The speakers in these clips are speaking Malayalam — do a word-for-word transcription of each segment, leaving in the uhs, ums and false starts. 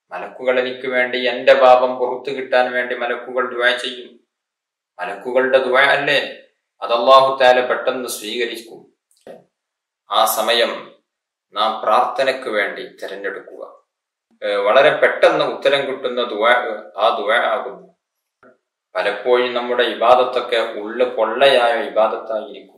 മലക്കുകൾ എനിക്ക് വേണ്ടി എന്റെ പാപം പുറത്തു കിട്ടാൻ വേണ്ടി മലക്കുകൾ ദുആ ചെയ്യും. മലക്കുകളുടെ ദുആ അല്ലേ, അത് അല്ലാഹു തആല പെട്ടെന്ന് സ്വീകരിക്കും. ആ സമയം നാം പ്രാർത്ഥനയ്ക്ക് വേണ്ടി തിരഞ്ഞെടുക്കുക. വളരെ പെട്ടെന്ന് ഉത്തരം കിട്ടുന്ന ദുആ ആ ദുആ ആകുന്നു. പലപ്പോഴും നമ്മുടെ ഇബാദത്തൊക്കെ ഉള്ളു പൊള്ളയായ ഇബാദത്തായിരിക്കും.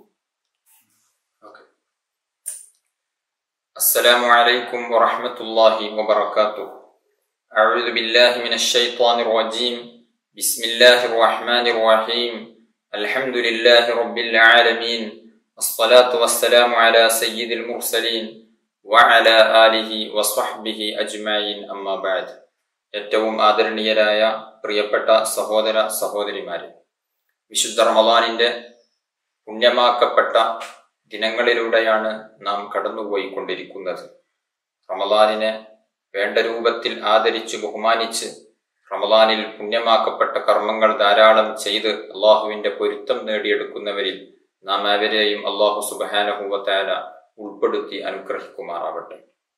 അസ്സലാമു അലൈക്കും വറഹ്മത്തുള്ളാഹി വബറകാതുഹു. അഊദു ബില്ലാഹി മിനശ് ശൈത്വാനിർ റജീം. ബിസ്മില്ലാഹിർ റഹ്മാനിർ റഹീം. അൽഹംദുലില്ലാഹി റബ്ബിൽ ആലമീൻ. വസ്സലാത്തു വസ്സലാമു അലാ സയ്യിദിൽ മുർസലീൻ വഅലാ ആലിഹി വസ്വഹ്ബിഹി അജ്മഈൻ. അമ്മാ ബഅദ്. ഏറ്റവും ആദരണീയരായ പ്രിയപ്പെട്ട സഹോദര സഹോദരിമാരെ, വിശുദ്ധ റമളാനിന്റെ പുണ്യമാക്കപ്പെട്ട ദിനങ്ങളിലൂടെയാണ് നാം കടന്നുപോയിക്കൊണ്ടിരിക്കുന്നത്. റമളാനിനെ വേണ്ട രൂപത്തിൽ ആദരിച്ച് ബഹുമാനിച്ച് റമളാനിൽ പുണ്യമാക്കപ്പെട്ട കർമ്മങ്ങൾ ധാരാളം ചെയ്ത് അള്ളാഹുവിന്റെ പൊരുത്തം നേടിയെടുക്കുന്നവരിൽ നാം അവരെയും അള്ളാഹു സുബ്ഹാനഹു വ തആല ഉൾപ്പെടുത്തി അനുഗ്രഹിക്കുമാറാവട്ടെ.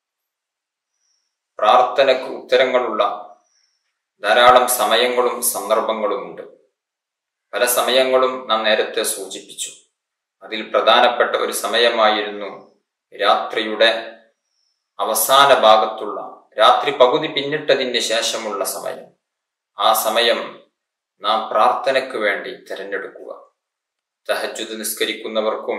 പ്രാർത്ഥനയ്ക്ക് ഉത്തരങ്ങളുള്ള ധാരാളം സമയങ്ങളും സന്ദർഭങ്ങളുമുണ്ട്. പല സമയങ്ങളും നാം നേരത്തെ സൂചിപ്പിച്ചു. അതിൽ പ്രധാനപ്പെട്ട ഒരു സമയമായിരുന്നു രാത്രിയുടെ അവസാന ഭാഗത്തുള്ള, രാത്രി പകുതി പിന്നിട്ടതിന് ശേഷമുള്ള സമയം. ആ സമയം നാം പ്രാർത്ഥനയ്ക്ക് വേണ്ടി തിരഞ്ഞെടുക്കുക. തഹജ്ജുദ് നിസ്കരിക്കുന്നവർക്കും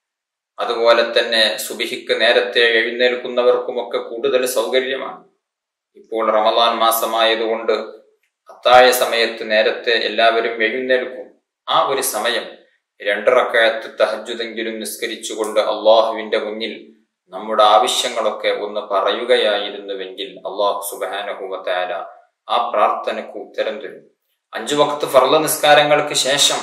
അതുപോലെ തന്നെ സുബഹിക്ക് നേരത്തെ എഴുന്നേൽക്കുന്നവർക്കുമൊക്കെ കൂടുതൽ സൗകര്യമാണ്. ഇപ്പോൾ റമളാൻ മാസമായതുകൊണ്ട് അത്താഴ സമയത്ത് നേരത്തെ എല്ലാവരും എഴുന്നേൽക്കും. ആ ഒരു സമയം രണ്ട് റക്അത്ത് തഹജ്ജുദെങ്കിലും നിസ്കരിച്ചുകൊണ്ട് അള്ളാഹുവിന്റെ മുന്നിൽ നമ്മുടെ ആവശ്യങ്ങളൊക്കെ ഒന്ന് പറയുകയായിരുന്നുവെങ്കിൽ അള്ളാഹു സുബ്ഹാനഹു വ തആല ആ പ്രാർത്ഥനയ്ക്ക് ഉത്തരം തരും. അഞ്ചു വഖത്ത് ഫർള് നിസ്കാരങ്ങൾക്ക് ശേഷം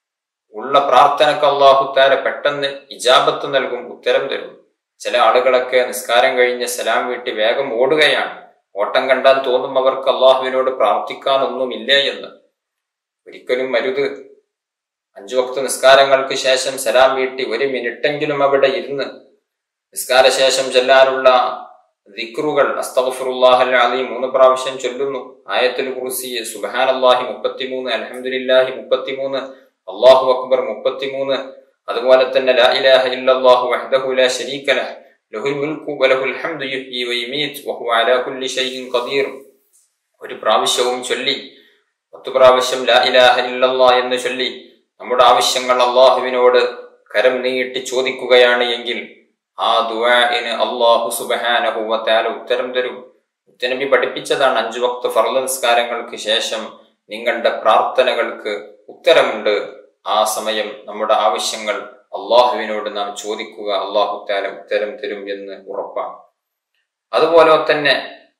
ഉള്ള പ്രാർത്ഥനയ്ക്ക് അള്ളാഹു തആല പെട്ടെന്ന് ഇജാബത്ത് നൽകും, ഉത്തരം തരും. ചില ആളുകളൊക്കെ നിസ്കാരം കഴിഞ്ഞ് സലാം വീട്ടി വേഗം ഓടുകയാണ്. ഓട്ടം കണ്ടാൽ തോന്നും അവർക്ക് അള്ളാഹുവിനോട് പ്രാർത്ഥിക്കാനൊന്നുമില്ലേ എന്ന്. ഒരിക്കലും അരുത്. അഞ്ചു വഖത്ത് നിസ്കാരങ്ങൾക്ക് ശേഷം സലാം വീട്ടി ഒരു മിനിറ്റെങ്കിലും അവിടെ ഇരുന്ന് നിസ്കാര ശേഷം ചൊല്ലാനുള്ള ദിക്റുകൾ അസ്തഗ്ഫിറുല്ലാഹൽ അലീം മൂന്ന് പ്രാവശ്യം ചൊല്ലുന്നു. ആയത്തുൽ കുർസി, സുബ്ഹാനല്ലാഹി മുപ്പത്തിമൂന്ന്, അൽഹംദുലില്ലാഹി മുപ്പത്തിമൂന്ന്, അല്ലാഹു അക്ബർ മുപ്പത്തിമൂന്ന്, അതുപോലെ തന്നെ ലാ ഇലാഹ ഇല്ലല്ലാഹു വഹ്ദഹു ലാ ശരീക ലഹ് ലഹുൽ മുൽക്കു വലഹുൽ ഹംദു യുഹ്യി വയുമീത് വഹുവ അലാ കുല്ലി ഷൈഇൻ ഖദീർ ഒരു പ്രാവശ്യവും ചൊല്ലി പത്ത് പ്രാവശ്യം ലാ ഇലാഹ ഇല്ലല്ലാഹ് എന്ന് ചൊല്ലി നമ്മുടെ ആവശ്യങ്ങൾ അല്ലാഹുവിനോട് കരം നീട്ടി ചോദിക്കുകയാണ് എങ്കിൽ ആ ദുആഇന് അല്ലാഹു സുബ്ഹാനഹു വ തആല ഉത്തരം തരും. മുത്തനബി പഠിപ്പിച്ചതാണ്, അഞ്ചു വഖത്ത് ഫർള് നിസ്കാരങ്ങൾക്ക് ശേഷം നിങ്ങളുടെ പ്രാർത്ഥനകൾക്ക് ഉത്തരമുണ്ട്. ആ സമയം നമ്മുടെ ആവശ്യങ്ങൾ അള്ളാഹുവിനോട് നാം ചോദിക്കുക, അള്ളാഹു തആല ഉത്തരം തരും എന്ന് ഉറപ്പാണ്. അതുപോലെ തന്നെ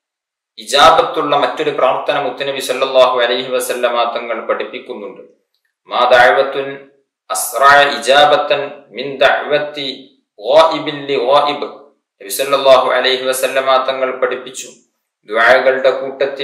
ഇജാബത്തുള്ള മറ്റൊരു പ്രാർത്ഥന മുത്തനബി സല്ലല്ലാഹു അലൈഹി വസല്ലമ തങ്ങൾ പഠിപ്പിക്കുന്നുണ്ട്. മാ ദഅവത്തുൻ അസ്റഅ ഇജാബത്തൻ മിൻ ദഅവത്തി ഗായിബിൻ ലി ഗായിബ്. നബി സല്ലല്ലാഹു അലൈഹി വസല്ലമ തങ്ങൾ പഠിപ്പിച്ചു, ദുആകളുടെ കൂട്ടത്തിൽ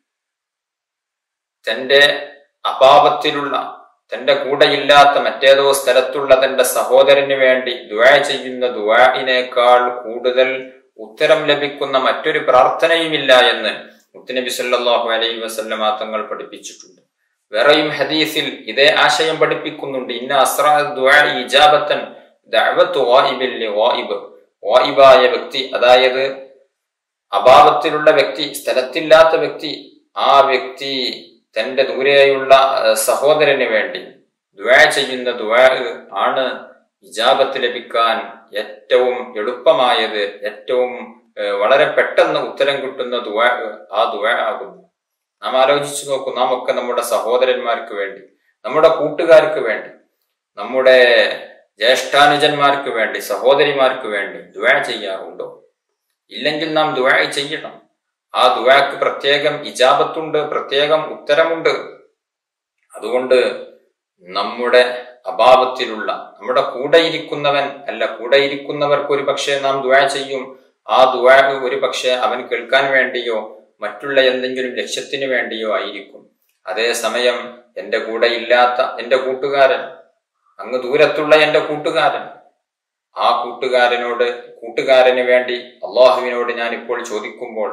തന്റെ അഭാവത്തിലുള്ള, തന്റെ കൂടെയില്ലാത്ത മറ്റേതോ സ്ഥലത്തുള്ള തന്റെ സഹോദരന് വേണ്ടി ദുആ ചെയ്യുന്ന ദുആഇനേക്കാൾ കൂടുതൽ ഉത്തരം ലഭിക്കുന്ന മറ്റൊരു പ്രാർത്ഥനയുമില്ല എന്ന് മുത്തുനബി സല്ലല്ലാഹു അലൈഹി വസല്ലമ തങ്ങൾ പഠിപ്പിച്ചിട്ടുണ്ട്. വേറെയും ഹദീസിൽ ഇതേ ആശയം പഠിപ്പിക്കുന്നുണ്ട്. ഇന്ന അസ്റാ ദുആ ഇജാബത്തൻ ദഅവത്തു ഗായിബിൻ ലി ഗായിബ്. ഗായിബായ വ്യക്തി, അതായത് അഭാവത്തിലുള്ള വ്യക്തി, സ്ഥലത്തില്ലാത്ത വ്യക്തി, ആ വ്യക്തി തന്റെ ദൂരെയുള്ള സഹോദരന് വേണ്ടി ദുആ ചെയ്യുന്ന ദുആ ആണ് ഇജാബത്ത് ലഭിക്കാൻ ഏറ്റവും എളുപ്പമായത്, ഏറ്റവും വളരെ പെട്ടെന്ന് ഉത്തരം കിട്ടുന്ന ദുആ ആ ദുആ ആകുന്നു. നാം ആലോചിച്ചു നോക്കൂ, നാം ഒക്കെ നമ്മുടെ സഹോദരന്മാർക്ക് വേണ്ടി, നമ്മുടെ കൂട്ടുകാർക്ക് വേണ്ടി, നമ്മുടെ ജ്യേഷ്ഠാനുജന്മാർക്ക് വേണ്ടി, സഹോദരിമാർക്ക് വേണ്ടി ദുആ ചെയ്യാറുണ്ടോ? ഇല്ലെങ്കിൽ നാം ദുആ ചെയ്യണം. ആ ദുആക്ക് പ്രത്യേകം ഇജാബത്തുണ്ട്, പ്രത്യേകം ഉത്തരമുണ്ട്. അതുകൊണ്ട് നമ്മുടെ അഭാവത്തിലുള്ള, നമ്മുടെ കൂടെയിരിക്കുന്നവൻ അല്ല, കൂടെയിരിക്കുന്നവർക്ക് ഒരു പക്ഷേ നാം ദുആ ചെയ്യും. ആ ദുആ ഒരു പക്ഷേ അവൻ കേൾക്കാൻ വേണ്ടിയോ മറ്റുള്ള എന്തെങ്കിലും ലക്ഷ്യത്തിന് വേണ്ടിയോ ആയിരിക്കും. അതേസമയം എന്റെ കൂടെ ഇല്ലാത്ത എന്റെ കൂട്ടുകാരൻ, അങ്ങ് ദൂരത്തുള്ള എന്റെ കൂട്ടുകാരൻ, ആ കൂട്ടുകാരനോട് കൂട്ടുകാരന് വേണ്ടി അള്ളാഹുവിനോട് ഞാൻ ഇപ്പോൾ ചോദിക്കുമ്പോൾ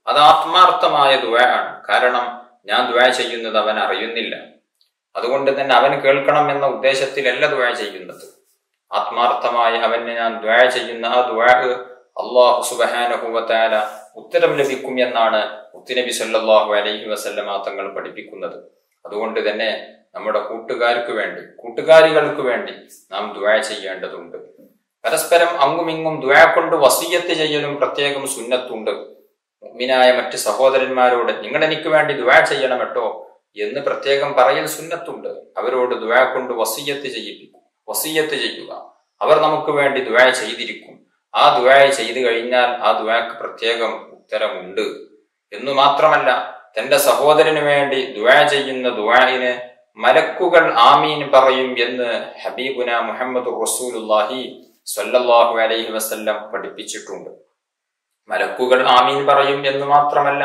അത് ആത്മാർത്ഥമായ ദുആ ആണ്. കാരണം ഞാൻ ദുആ ചെയ്യുന്നത് അവൻ അറിയുന്നില്ല, അതുകൊണ്ട് തന്നെ അവൻ കേൾക്കണം എന്ന ഉദ്ദേശത്തിലല്ല ദുആ ചെയ്യുന്നത്. ആത്മാർത്ഥമായി അവന് ഞാൻ ദുആ ചെയ്യുന്ന ആ ദുആ അല്ലാഹു സുബ്ഹാനഹു വ തആല ഉത്തരം ലഭിക്കും എന്നാണ് മുത്തുനബി സല്ലല്ലാഹു അലൈഹി വസല്ലമ തങ്ങൾ പഠിപ്പിക്കുന്നത്. അതുകൊണ്ട് തന്നെ നമ്മുടെ കൂട്ടുകാർക്ക് വേണ്ടി, കൂട്ടുകാരികൾക്ക് വേണ്ടി നാം ദുആ ചെയ്യേണ്ടതുണ്ട്. പരസ്പരം അങ്ങുമിങ്ങും ദുആ കൊണ്ട് വസിയത്ത് ചെയ്യലും പ്രത്യേകം സുന്നത്തുണ്ട്. മുഅ്മിനായ മറ്റ് സഹോദരന്മാരോട് നിങ്ങൾ എനിക്ക് വേണ്ടി ദുആ ചെയ്യണം കേട്ടോ എന്ന് പ്രത്യേകം പറയൽ സുന്നത്തുണ്ട്. അവരോട് ദുആ കൊണ്ട് വസിയത്ത് ചെയ്യിപ്പിക്കും, വസിയത്ത് ചെയ്യുക. അവർ നമുക്ക് വേണ്ടി ദുആ ചെയ്തിരിക്കും. ആ ദുആ ചെയ്തു കഴിഞ്ഞാൽ ആ ദുആക്ക് പ്രത്യേകം ഉത്തരമുണ്ട് എന്നു മാത്രമല്ല, തന്റെ സഹോദരന് വേണ്ടി ദുആ ചെയ്യുന്ന ദുആഇന് മലക്കുകൾ ആമീൻ പറയും എന്ന് ഹബീബുന മുഹമ്മദ് റസൂലുള്ളാഹി സ്വല്ലല്ലാഹു അലൈഹി വസല്ലം പഠിപ്പിച്ചിട്ടുണ്ട്. മലക്കുകൾ ആമീൻ പറയും എന്ന് മാത്രമല്ല,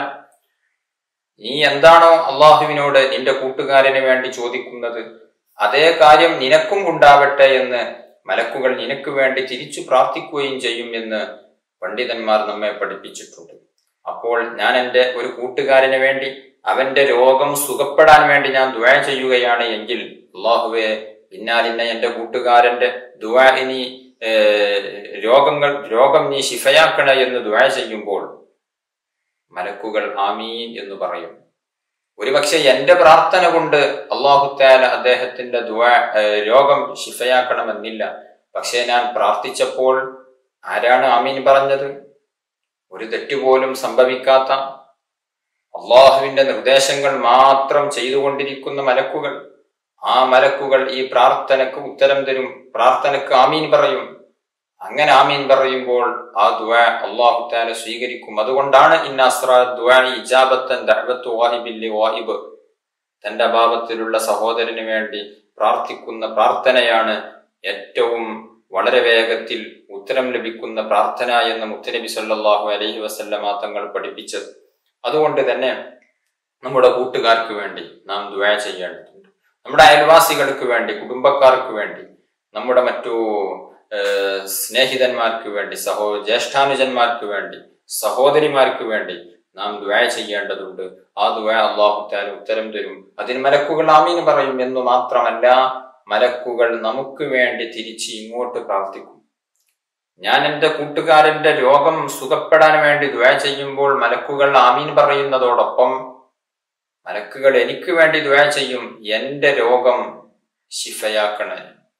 നീ എന്താണോ അള്ളാഹുവിനോട് നിന്റെ കൂട്ടുകാരന് വേണ്ടി ചോദിക്കുന്നത് അതേ കാര്യം നിനക്കും ഉണ്ടാവട്ടെ എന്ന് മലക്കുകൾ നിനക്ക് വേണ്ടി തിരിച്ചു പ്രാർത്ഥിക്കുകയും ചെയ്യും എന്ന് പണ്ഡിതന്മാർ നമ്മെ പഠിപ്പിച്ചിട്ടുണ്ട്. അപ്പോൾ ഞാൻ എൻ്റെ ഒരു കൂട്ടുകാരന് വേണ്ടി അവന്റെ രോഗം സുഖപ്പെടാൻ വേണ്ടി ഞാൻ ദുആ ചെയ്യുകയാണ് എങ്കിൽ, അള്ളാഹുവേ പിന്നാലിന്ന എന്റെ കൂട്ടുകാരന്റെ ദുആ ഇനി രോഗങ്ങൾ രോഗം നീ ശിഫയാക്കണ എന്ന് ദുആ ചെയ്യുമ്പോൾ മലക്കുകൾ ആമീൻ എന്ന് പറയും. ഒരുപക്ഷെ എന്റെ പ്രാർത്ഥന കൊണ്ട് അല്ലാഹു തആല അദ്ദേഹത്തിന്റെ ദുആ രോഗം ശിഫയാക്കണമെന്നില്ല. പക്ഷെ ഞാൻ പ്രാർത്ഥിച്ചപ്പോൾ ആരാണ് ആമീൻ പറഞ്ഞത്? ഒരു തെറ്റുപോലും സംഭവിക്കാത്ത, അള്ളാഹുവിന്റെ നിർദ്ദേശങ്ങൾ മാത്രം ചെയ്തുകൊണ്ടിരിക്കുന്ന മലക്കുകൾ. ആ മലക്കുകൾ ഈ പ്രാർത്ഥനക്ക് ഉത്തരം തരും, പ്രാർത്ഥനക്ക് ആമീൻ പറയും. അങ്ങനെ ആമീൻ പറയുമ്പോൾ ആ ദുആ അല്ലാഹു തആല സ്വീകരിക്കും. അതുകൊണ്ടാണ് ഇന്നസ്റാ ദുആ ഇജാബത്തൻ ദഅവത്തു വാഹിബിൽ ലിവാഹിബ്, തന്റെ അഭാവത്തിലുള്ള സഹോദരന് വേണ്ടി പ്രാർത്ഥിക്കുന്ന പ്രാർത്ഥനയാണ് ഏറ്റവും വളരെ വേഗത്തിൽ ഉത്തരം ലഭിക്കുന്ന പ്രാർത്ഥന എന്ന് മുത്തുനബി സല്ലല്ലാഹു അലൈഹി വസല്ലമ തങ്ങൾ പഠിപ്പിച്ചത്. അതുകൊണ്ട് തന്നെ നമ്മുടെ കൂട്ടുകാർക്ക് വേണ്ടി നാം ദുആ ചെയ്യേണ്ടതുണ്ട്. നമ്മുടെ അയൽവാസികൾക്ക് വേണ്ടി, കുടുംബക്കാർക്ക് വേണ്ടി, നമ്മുടെ മറ്റു സ്നേഹിതന്മാർക്ക് വേണ്ടി, സഹോ ജ്യേഷ്ഠാനുജന്മാർക്ക് വേണ്ടി, സഹോദരിമാർക്ക് വേണ്ടി നാം ദുആ ചെയ്യേണ്ടതുണ്ട്. ആ ദുആ അല്ലാഹു തആല ഉത്തരം തരും. അതിന് മലക്കുകൾ ആമീൻ പറയും എന്ന് മാത്രമല്ല, മലക്കുകൾ നമുക്ക് വേണ്ടി തിരിച്ച് ഇങ്ങോട്ട് പ്രാർത്ഥിക്കും. ഞാൻ എൻ്റെ കൂട്ടുകാരന്റെ രോഗം സുഖപ്പെടാൻ വേണ്ടി ദുആ ചെയ്യുമ്പോൾ മലക്കുകൾ ആമീൻ പറയുന്നതോടൊപ്പം മലക്കുകൾ എനിക്ക് വേണ്ടി ദുആ ചെയ്യും, എന്റെ രോഗം ശിഫയാക്കണേ.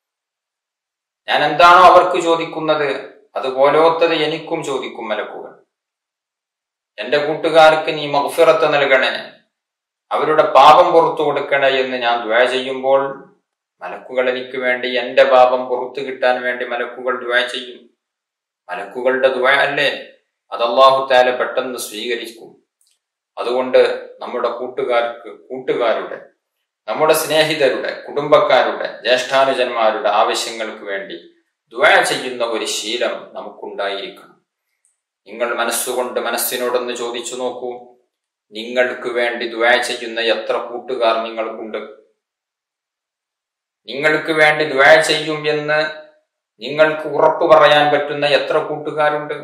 ഞാൻ എന്താണോ അവർക്ക് ചോദിക്കുന്നത് അതുപോലത്തത് എനിക്കും ചോദിക്കും മലക്കുകൾ. എന്റെ കൂട്ടുകാർക്ക് നീ മഗ്ഫിറത്ത് നൽകണേ, അവരുടെ പാപം പുറത്തു കൊടുക്കണേ എന്ന് ഞാൻ ദുആ ചെയ്യുമ്പോൾ മലക്കുകൾ എനിക്ക് വേണ്ടി എന്റെ പാപം പുറത്തു കിട്ടാൻ വേണ്ടി മലക്കുകൾ ദുആ ചെയ്യും. മലക്കുകളുടെ ദുആ അല്ലേ, അത് അല്ലാഹു തആല പെട്ടെന്ന് സ്വീകരിക്കും. അതുകൊണ്ട് നമ്മുടെ കൂട്ടുകാർക്ക്, കൂട്ടുകാരുടെ, നമ്മുടെ സ്നേഹിതരുടെ, കുടുംബക്കാരുടെ, ജ്യേഷ്ഠാനുജന്മാരുടെ ആവശ്യങ്ങൾക്ക് വേണ്ടി ദുആ ചെയ്യുന്ന ഒരു ശീലം നമുക്കുണ്ടായിരിക്കണം. നിങ്ങൾ മനസ്സുകൊണ്ട് മനസ്സിനോടൊന്ന് ചോദിച്ചു നോക്കൂ, നിങ്ങൾക്ക് വേണ്ടി ദുആ ചെയ്യുന്ന എത്ര കൂട്ടുകാർ നിങ്ങൾക്കുണ്ട്? നിങ്ങൾക്ക് വേണ്ടി ദുആ ചെയ്യും എന്ന് നിങ്ങൾക്ക് ഉറപ്പ് പറയാൻ പറ്റുന്ന എത്ര കൂട്ടുകാരുണ്ട്?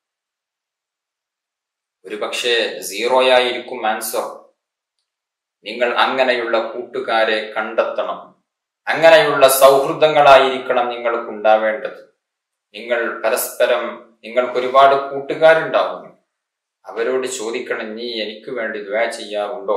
ഒരു പക്ഷേ സീറോയായിരിക്കും ആൻസർ. നിങ്ങൾ അങ്ങനെയുള്ള കൂട്ടുകാരെ കണ്ടെത്തണം. അങ്ങനെയുള്ള സൗഹൃദങ്ങളായിരിക്കണം നിങ്ങൾക്ക് ഉണ്ടാവേണ്ടത്. നിങ്ങൾ പരസ്പരം, നിങ്ങൾക്ക് ഒരുപാട് കൂട്ടുകാരുണ്ടാവും, അവരോട് ചോദിക്കണം, നീ എനിക്ക് വേണ്ടി ദുആ ചെയ്യാറുണ്ടോ?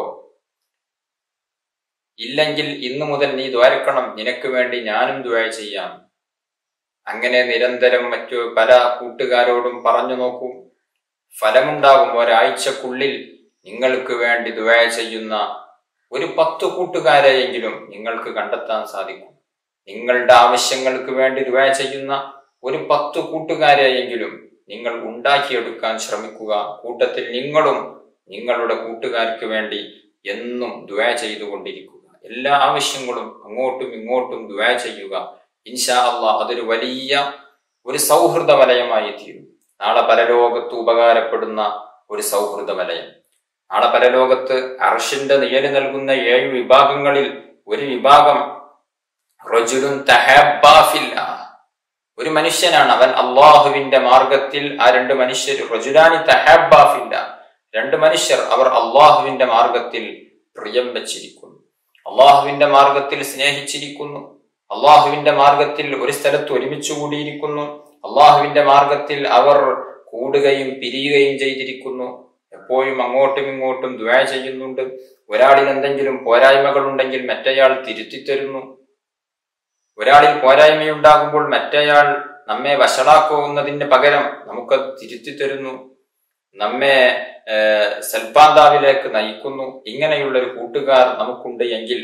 ഇല്ലെങ്കിൽ ഇന്നു മുതൽ നീ ദ്വാരക്കണം, നിനക്ക് വേണ്ടി ഞാനും ദുആ ചെയ്യാം. അങ്ങനെ നിരന്തരം മറ്റു പല കൂട്ടുകാരോടും പറഞ്ഞു നോക്കൂ, ഫലമുണ്ടാകും. ഒരാഴ്ചക്കുള്ളിൽ നിങ്ങൾക്ക് വേണ്ടി ദുആ ചെയ്യുന്ന ഒരു പത്ത് കൂട്ടുകാരെയെങ്കിലും നിങ്ങൾക്ക് കണ്ടെത്താൻ സാധിക്കും. നിങ്ങളുടെ ആവശ്യങ്ങൾക്ക് വേണ്ടി ദുആ ചെയ്യുന്ന ഒരു പത്ത് കൂട്ടുകാരെയെങ്കിലും നിങ്ങൾ ഉണ്ടാക്കിയെടുക്കാൻ ശ്രമിക്കുക. കൂട്ടത്തിൽ നിങ്ങളും നിങ്ങളുടെ കൂട്ടുകാർക്ക് വേണ്ടി എന്നും ദുആ ചെയ്തുകൊണ്ടിരിക്കുക. എല്ലാ ആവശ്യങ്ങളും അങ്ങോട്ടും ഇങ്ങോട്ടും ദുആ ചെയ്യുക. ഇൻഷാ അല്ലാഹ് അതൊരു വലിയ ഒരു സൗഹൃദ വലയമായി തീരും. നാളെ പരലോകത്ത് ഉപകാരപ്പെടുന്ന ഒരു സൗഹൃദ വലയം. നാളെ പരലോകത്ത് അർശിന്റെ നിഴല് നൽകുന്ന ഏഴ് വിഭാഗങ്ങളിൽ ഒരു വിഭാഗം റജുലുൻ തഹബ്ബാ ഫില്ലാഹ്, ഒരു മനുഷ്യനാണ്, അവൻ അള്ളാഹുവിന്റെ മാർഗത്തിൽ. ആ രണ്ട് മനുഷ്യർ റജുലാനി തഹബ്ബാ ഫില്ലാഹ്, രണ്ട് മനുഷ്യർ അവർ അള്ളാഹുവിന്റെ മാർഗത്തിൽ പ്രിയം വച്ചിരിക്കുന്നു, അള്ളാഹുവിന്റെ മാർഗത്തിൽ സ്നേഹിച്ചിരിക്കുന്നു, അള്ളാഹുവിന്റെ മാർഗത്തിൽ ഒരു സ്ഥലത്ത് ഒരുമിച്ച് കൂടിയിരിക്കുന്നു, അള്ളാഹുവിന്റെ മാർഗത്തിൽ അവർ കൂടുകയും പിരിയുകയും ചെയ്തിരിക്കുന്നു, എപ്പോഴും അങ്ങോട്ടും ഇങ്ങോട്ടും ദുആ ചെയ്യുന്നുണ്ട്. ഒരാളിൽ എന്തെങ്കിലും പോരായ്മകൾ ഉണ്ടെങ്കിൽ മറ്റേയാൾ തിരുത്തിത്തരുന്നു. ഒരാളിൽ പോരായ്മയുണ്ടാകുമ്പോൾ മറ്റേയാൾ നമ്മെ വഷളാക്കുന്നതിന് പകരം നമുക്ക് തിരുത്തിത്തരുന്നു, നമ്മെ ഏർ സൽപാന്താവിലേക്ക് നയിക്കുന്നു. ഇങ്ങനെയുള്ള ഒരു കൂട്ടുകാർ നമുക്കുണ്ട് എങ്കിൽ,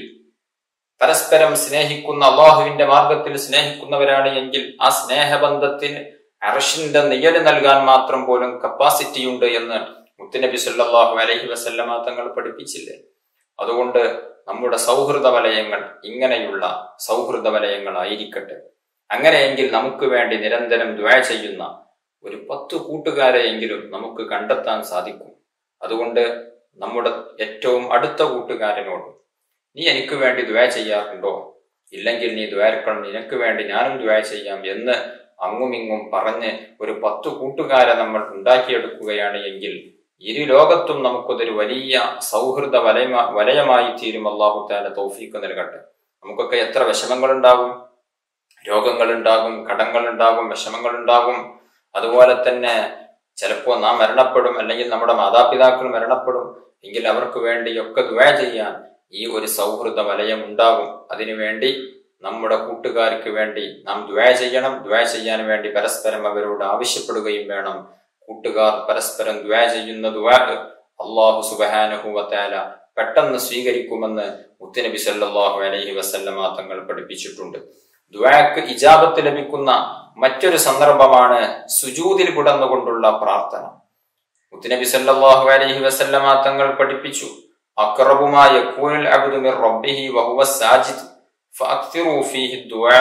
പരസ്പരം സ്നേഹിക്കുന്ന അള്ളാഹുവിന്റെ മാർഗത്തിൽ സ്നേഹിക്കുന്നവരാണ് എങ്കിൽ, ആ സ്നേഹബന്ധത്തിന് അർശിന്റെ നിഴല് നൽകാൻ മാത്രം പോലും കപ്പാസിറ്റി ഉണ്ട് എന്ന് മുത്തുനബി സല്ലല്ലാഹു അലൈഹി വസല്ലമ തങ്ങൾ പഠിപ്പിച്ചില്ലേ? അതുകൊണ്ട് നമ്മുടെ സൗഹൃദ വലയങ്ങൾ ഇങ്ങനെയുള്ള സൗഹൃദ വലയങ്ങളായിരിക്കട്ടെ. അങ്ങനെയെങ്കിൽ നമുക്ക് വേണ്ടി നിരന്തരം ദുആ ചെയ്യുന്ന ഒരു പത്ത് കൂട്ടുകാരെയെങ്കിലും നമുക്ക് കണ്ടെത്താൻ സാധിക്കും. അതുകൊണ്ട് നമ്മുടെ ഏറ്റവും അടുത്ത കൂട്ടുകാരനോട്, നീ എനിക്ക് വേണ്ടി ദുആ ചെയ്യാറുണ്ടോ? ഇല്ലെങ്കിൽ നീ ദുആർക്കണം, നിനക്ക് വേണ്ടി ഞാനും ദുആ ചെയ്യാം എന്ന് അങ്ങുമിങ്ങും പറഞ്ഞ് ഒരു പത്തു കൂട്ടുകാരെ നമ്മൾ ഉണ്ടാക്കിയെടുക്കുകയാണ് എങ്കിൽ ഇരു ലോകത്തും നമുക്കതൊരു വലിയ സൗഹൃദ വലയ വലയമായി തീരും. അല്ലാഹു തആല തൗഫീഖ് നൽകട്ടെ. നമുക്കൊക്കെ എത്ര വിഷമങ്ങളുണ്ടാകും, രോഗങ്ങളുണ്ടാകും, കടങ്ങളുണ്ടാകും, വിഷമങ്ങളുണ്ടാകും. അതുപോലെ തന്നെ ചിലപ്പോൾ നാം മരണപ്പെടും, അല്ലെങ്കിൽ നമ്മുടെ മാതാപിതാക്കൾ മരണപ്പെടും. എങ്കിൽ അവർക്ക് വേണ്ടിയൊക്കെ ദുആ ചെയ്യാൻ ഈ ഒരു സൗഹൃദ വലയം ഉണ്ടാകും. അതിനുവേണ്ടി നമ്മുടെ കൂട്ടുകാർക്ക് വേണ്ടി നാം ദുആ ചെയ്യണം. ദുആ ചെയ്യാൻ വേണ്ടി പരസ്പരം അവരോട് ആവശ്യപ്പെടുകയും വേണം. കൂട്ടുകാർ പരസ്പരം ദുആ ചെയ്യുന്ന ദുആ അല്ലാഹു സുബ്ഹാനഹു വ തആല പെട്ടെന്ന് സ്വീകരിക്കുമെന്ന് മുത്തുനബി സല്ലല്ലാഹു അലൈഹി വസല്ലമ തങ്ങൾ പഠിപ്പിച്ചിട്ടുണ്ട്. ദുആക്ക് ഇജാബത്ത് ലഭിക്കുന്ന മറ്റൊരു സന്ദർഭമാണ് സുജൂദിൽ കിടന്നുകൊണ്ടുള്ള പ്രാർത്ഥന. മുത്തുനബി സല്ലല്ലാഹു അലൈഹി വസല്ലമ തങ്ങൾ പഠിപ്പിച്ചു, അഖറബു മാ യകൂനുൽ അബ്ദു മിർ റബ്ബിഹി വഹുവ സാജിദ് ഫഅക്തിറു ഫീഹി ദുആ.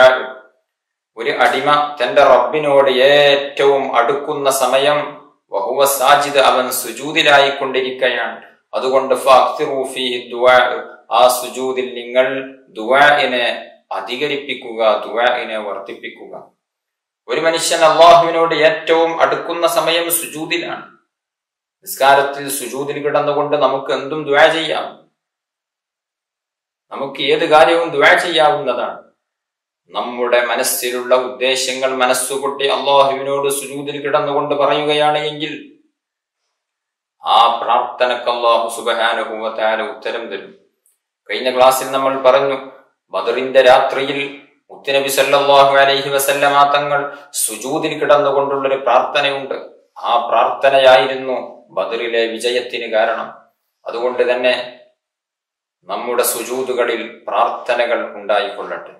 ഒരു അടിമ തന്റെ റബ്ബിനോട് ഏറ്റവും അടുക്കുന്ന സമയം വഹുവ സാജിദ്, അവൻ സുജൂദിലായി കൊണ്ടിരിക്കുകയാണ്. അതുകൊണ്ട് ഫഅക്തിറു ഫീഹി ദുആ, ആ സുജൂദിൽ നിങ്ങൾ ദുആഇനെ അധികരിപ്പിക്കുക, ദുആഇനെ വർദ്ധിപ്പിക്കുക. ഒരു മനുഷ്യൻ അള്ളാഹുവിനോട് ഏറ്റവും അടുക്കുന്ന സമയം സുജൂദിലാണ്. നിസ്കാരത്തിൽ സുജൂദിൽ കിടന്നുകൊണ്ട് നമുക്ക് എന്തും ദുആ ചെയ്യാം. നമുക്ക് ഏത് കാര്യവും ദുആ ചെയ്യാവുന്നതാണ്. നമ്മുടെ മനസ്സിലുള്ള ഉദ്ദേശങ്ങൾ മനസ്സുകൊട്ടി അള്ളാഹുവിനോട് സുജൂദിൽ കിടന്നുകൊണ്ട് പറയുകയാണ് എങ്കിൽ ആ പ്രാർത്ഥനക്ക് അല്ലാഹു സുബ്ഹാനഹു വ തആല ഉത്തരം തരും. കഴിഞ്ഞ ക്ലാസ്സിൽ നമ്മൾ പറഞ്ഞു, ബദറിന്റെ രാത്രിയിൽ മുത്തുനബി സല്ലല്ലാഹു അലൈഹി വസല്ലമ തങ്ങൾ സുജൂദിൽ കിടന്നുകൊണ്ടുള്ളൊരു പ്രാർത്ഥനയുണ്ട്. ആ പ്രാർത്ഥനയായിരുന്നു ബദറിലെ വിജയത്തിന് കാരണം. അതുകൊണ്ട് തന്നെ നമ്മുടെ സുജൂദുകളിൽ പ്രാർത്ഥനകൾ ഉണ്ടായിക്കൊള്ളട്ടെ.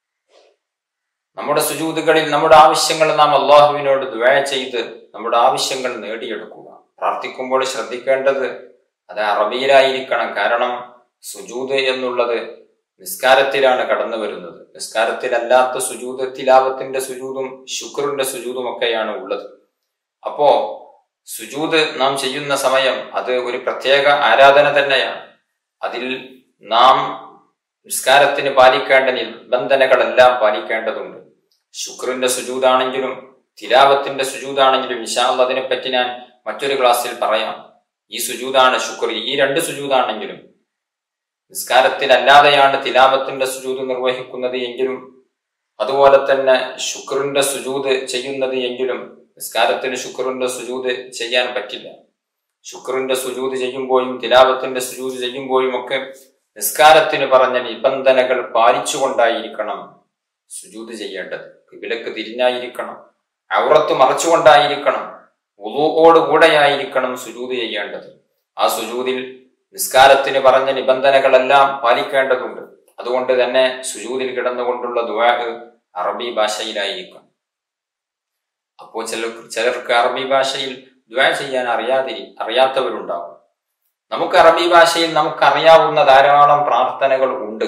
നമ്മുടെ സുജൂദുകളിൽ നമ്മുടെ ആവശ്യങ്ങൾ നാം അള്ളാഹുവിനോട് ദുആ ചെയ്ത് നമ്മുടെ ആവശ്യങ്ങൾ നേടിയെടുക്കുക. പ്രാർത്ഥിക്കുമ്പോൾ ശ്രദ്ധിക്കേണ്ടത് അത് അറബിയിലായിരിക്കണം. കാരണം സുജൂദ് എന്നുള്ളത് നിസ്കാരത്തിലാണ് കടന്നു വരുന്നത്. നിസ്കാരത്തിലല്ലാത്ത സുജൂദ് തിലാവത്തിന്റെ സുജൂദും ശുക്റിന്റെ സുജൂദും ഒക്കെയാണ് ഉള്ളത്. അപ്പോ സുജൂദ് നാം ചെയ്യുന്ന സമയം അത് ഒരു പ്രത്യേക ആരാധന തന്നെയാണ്. അതിൽ നാം നിസ്കാരത്തിന് പാലിക്കേണ്ട നിബന്ധനകളെല്ലാം പാലിക്കേണ്ടതുണ്ട്. ശുക്റിന്റെ സുജൂദാണെങ്കിലും തിലാവത്തിന്റെ സുജൂദാണെങ്കിലും ഇൻഷാ അല്ലാഹ് അതിനെപ്പറ്റി ഞാൻ മറ്റൊരു ക്ലാസ്സിൽ പറയാം. ഈ സുജൂദാണ് ശുക്ർ. ഈ രണ്ട് സുജൂദാണെങ്കിലും നിസ്കാരത്തിലല്ലാതെയാണ് തിലാവത്തിന്റെ സുജൂദ് നിർവഹിക്കുന്നത് എങ്കിലും, അതുപോലെ തന്നെ ശുക്റിന്റെ സുജൂദ് ചെയ്യുന്നത് എങ്കിലും നിസ്കാരത്തിന് ശുക്റിന്റെ സുജൂദ് ചെയ്യാൻ പറ്റില്ല. ശുക്റിന്റെ സുജൂദ് ചെയ്യുമ്പോഴും തിലാവത്തിന്റെ സുജൂദ് ചെയ്യുമ്പോഴും ഒക്കെ നിസ്കാരത്തിന് പറഞ്ഞ നിബന്ധനകൾ പാലിച്ചുകൊണ്ടായിരിക്കണം സുജൂദ് ചെയ്യേണ്ടത്. ഖിബിലക്ക് തിരിഞ്ഞായിരിക്കണം, ഔറത്ത് മറച്ചുകൊണ്ടായിരിക്കണം, വുളൂഓട് കൂടെയായിരിക്കണം സുജൂദ് ചെയ്യേണ്ടത്. ആ സുജൂദിൽ നിസ്കാരത്തിന് പറഞ്ഞ നിബന്ധനകളെല്ലാം പാലിക്കേണ്ടതുണ്ട്. അതുകൊണ്ട് തന്നെ സുജൂദിൽ കിടന്നുകൊണ്ടുള്ള ദുആ അറബി ഭാഷയിലായിരിക്കും. അപ്പോ ചില ചിലർക്ക് അറബി ഭാഷയിൽ ദുആ ചെയ്യാൻ അറിയാതി അറിയാത്തവരുണ്ടാവും. നമുക്ക് അറബി ഭാഷയിൽ നമുക്കറിയാവുന്ന ധാരാളം പ്രാർത്ഥനകൾ ഉണ്ട്.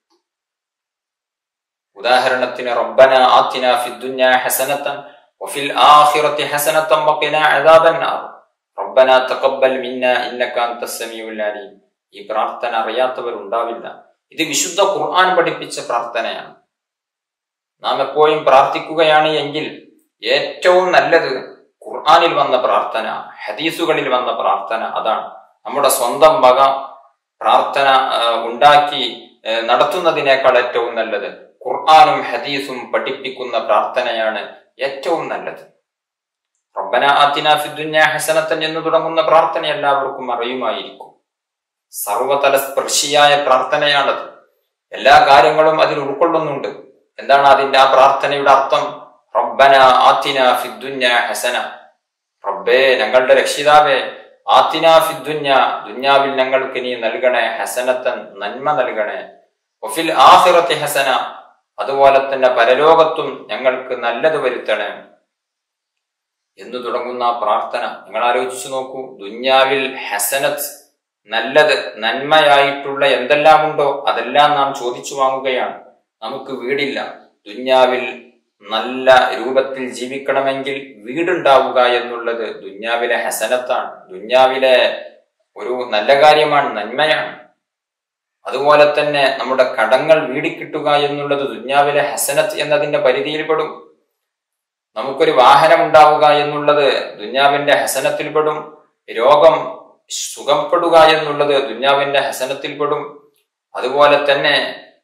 ഉദാഹരണത്തിന് റബ്ബന ആതിന ഫിദ്ദുനിയ ഹസനതൻ വഫിൽ ആഖിറതി ഹസനതൻ വഖിനാ അദാബന്നാർ റബ്ബന തഖബ്ബൽ മിന്നാ ഇന്നക അൻതസ് സമീഉൽ അലീം. ഈ പ്രാർത്ഥന അറിയാത്തവരുണ്ടാവില്ല. ഇത് വിശുദ്ധ ഖുർആൻ പഠിപ്പിച്ച പ്രാർത്ഥനയാണ്. നാം എപ്പോഴും പ്രാർത്ഥിക്കുകയാണ് എങ്കിൽ ഏറ്റവും നല്ലത് ഖുർആനിൽ വന്ന പ്രാർത്ഥന, ഹദീസുകളിൽ വന്ന പ്രാർത്ഥന അതാണ്. നമ്മുടെ സ്വന്തം വക പ്രാർത്ഥന ഉണ്ടാക്കി നടത്തുന്നതിനേക്കാൾ ഏറ്റവും നല്ലത് ഖുർആനും ഹദീസും പഠിപ്പിക്കുന്ന പ്രാർത്ഥനയാണ് ഏറ്റവും നല്ലത്. റബ്ബന ആതിന ഫിദ്ദുനിയ ഹസനത്തൻ എന്ന് തുടങ്ങുന്ന പ്രാർത്ഥന എല്ലാവർക്കും അറിയുമായിരിക്കും. സർവതല സ്പർശിയായ പ്രാർത്ഥനയാണത്. എല്ലാ കാര്യങ്ങളും അതിൽ ഉൾക്കൊള്ളുന്നുണ്ട്. എന്താണ് അതിന്റെ ആ പ്രാർത്ഥനയുടെ അർത്ഥം? റബ്ബന ആതിന ഫിദ്ദുനിയ ഹസന, റബ്ബേ ഞങ്ങളുടെ രക്ഷിതാവേ, ആതിന ഫിദ്ദുനിയ ദുന്യാവിൽ ഞങ്ങൾക്ക് നീ നൽകണേ, ഹസനത്തൻ നന്മ നൽകണേ, വഫിൽ ആഖിറതി ഹസന അതുപോലെ തന്നെ പരലോകത്തും ഞങ്ങൾക്ക് നല്ലത് വരുത്തണേ എന്ന് തുടങ്ങുന്ന ആ പ്രാർത്ഥന നിങ്ങൾ ആലോചിച്ചു നോക്കൂ. ദുന്യാവിൽ ഹസനത്ത്, നല്ലത്, നന്മയായിട്ടുള്ള എന്തെല്ലാം ഉണ്ടോ അതെല്ലാം നാം ചോദിച്ചു വാങ്ങുകയാണ്. നമുക്ക് വീടില്ല, ദുന്യാവിൽ നല്ല രൂപത്തിൽ ജീവിക്കണമെങ്കിൽ വീടുണ്ടാവുക എന്നുള്ളത് ദുന്യാവിലെ ഹസനത്താണ്, ദുന്യാവിലെ ഒരു നല്ല കാര്യമാണ്, നന്മയാണ്. അതുപോലെ തന്നെ നമ്മുടെ കടങ്ങൾ വീടിക്കിട്ടുക എന്നുള്ളത് ദുന്യാവിലെ ഹസനത്ത് എന്നതിന്റെ പരിധിയിൽപ്പെടും. നമുക്കൊരു വാഹനം ഉണ്ടാവുക എന്നുള്ളത് ദുന്യാവിന്റെ ഹസനത്തിൽപ്പെടും. രോഗം സുഖപ്പെടുക എന്നുള്ളത് ദുന്യാവിന്റെ ഹസനത്തിൽപ്പെടും. അതുപോലെ തന്നെ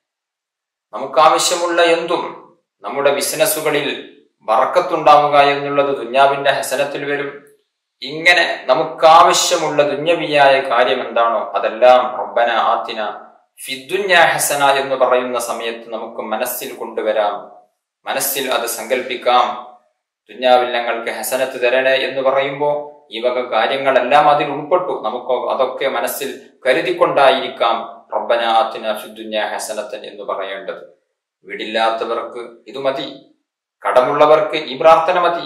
നമുക്കാവശ്യമുള്ള എന്തും, നമ്മുടെ ബിസിനസ്സുകളിൽ ബർക്കത്തുണ്ടാവുക എന്നുള്ളത് ദുന്യാവിന്റെ ഹസനത്തിൽ വരും. ഇങ്ങനെ നമുക്കാവശ്യമുള്ള ദുന്യവിയായ കാര്യം എന്താണോ അതെല്ലാം റബ്ബന ആതിന ഫിദ്ദുനിയ ഹസന എന്ന് പറയുന്ന സമയത്ത് നമുക്ക് മനസ്സിൽ കൊണ്ടുവരാം, മനസ്സിൽ അത് സങ്കല്പിക്കാം. ദുന്യാവിൽ ഞങ്ങൾക്ക് ഹസനത്ത് തരണേ എന്ന് പറയുമ്പോൾ ഈ വക കാര്യങ്ങളെല്ലാം അതിൽ ഉൾപ്പെട്ടു. നമുക്ക് അതൊക്കെ മനസ്സിൽ കരുതിക്കൊണ്ടായിരിക്കാം റബ്ബന ആതിന ഫിദ്ദുനിയ ഹസനത്തൻ എന്ന് പറയേണ്ടത്. വീടില്ലാത്തവർക്ക് ഇത് മതി, കടമുള്ളവർക്ക് ഈ പ്രാർത്ഥന മതി.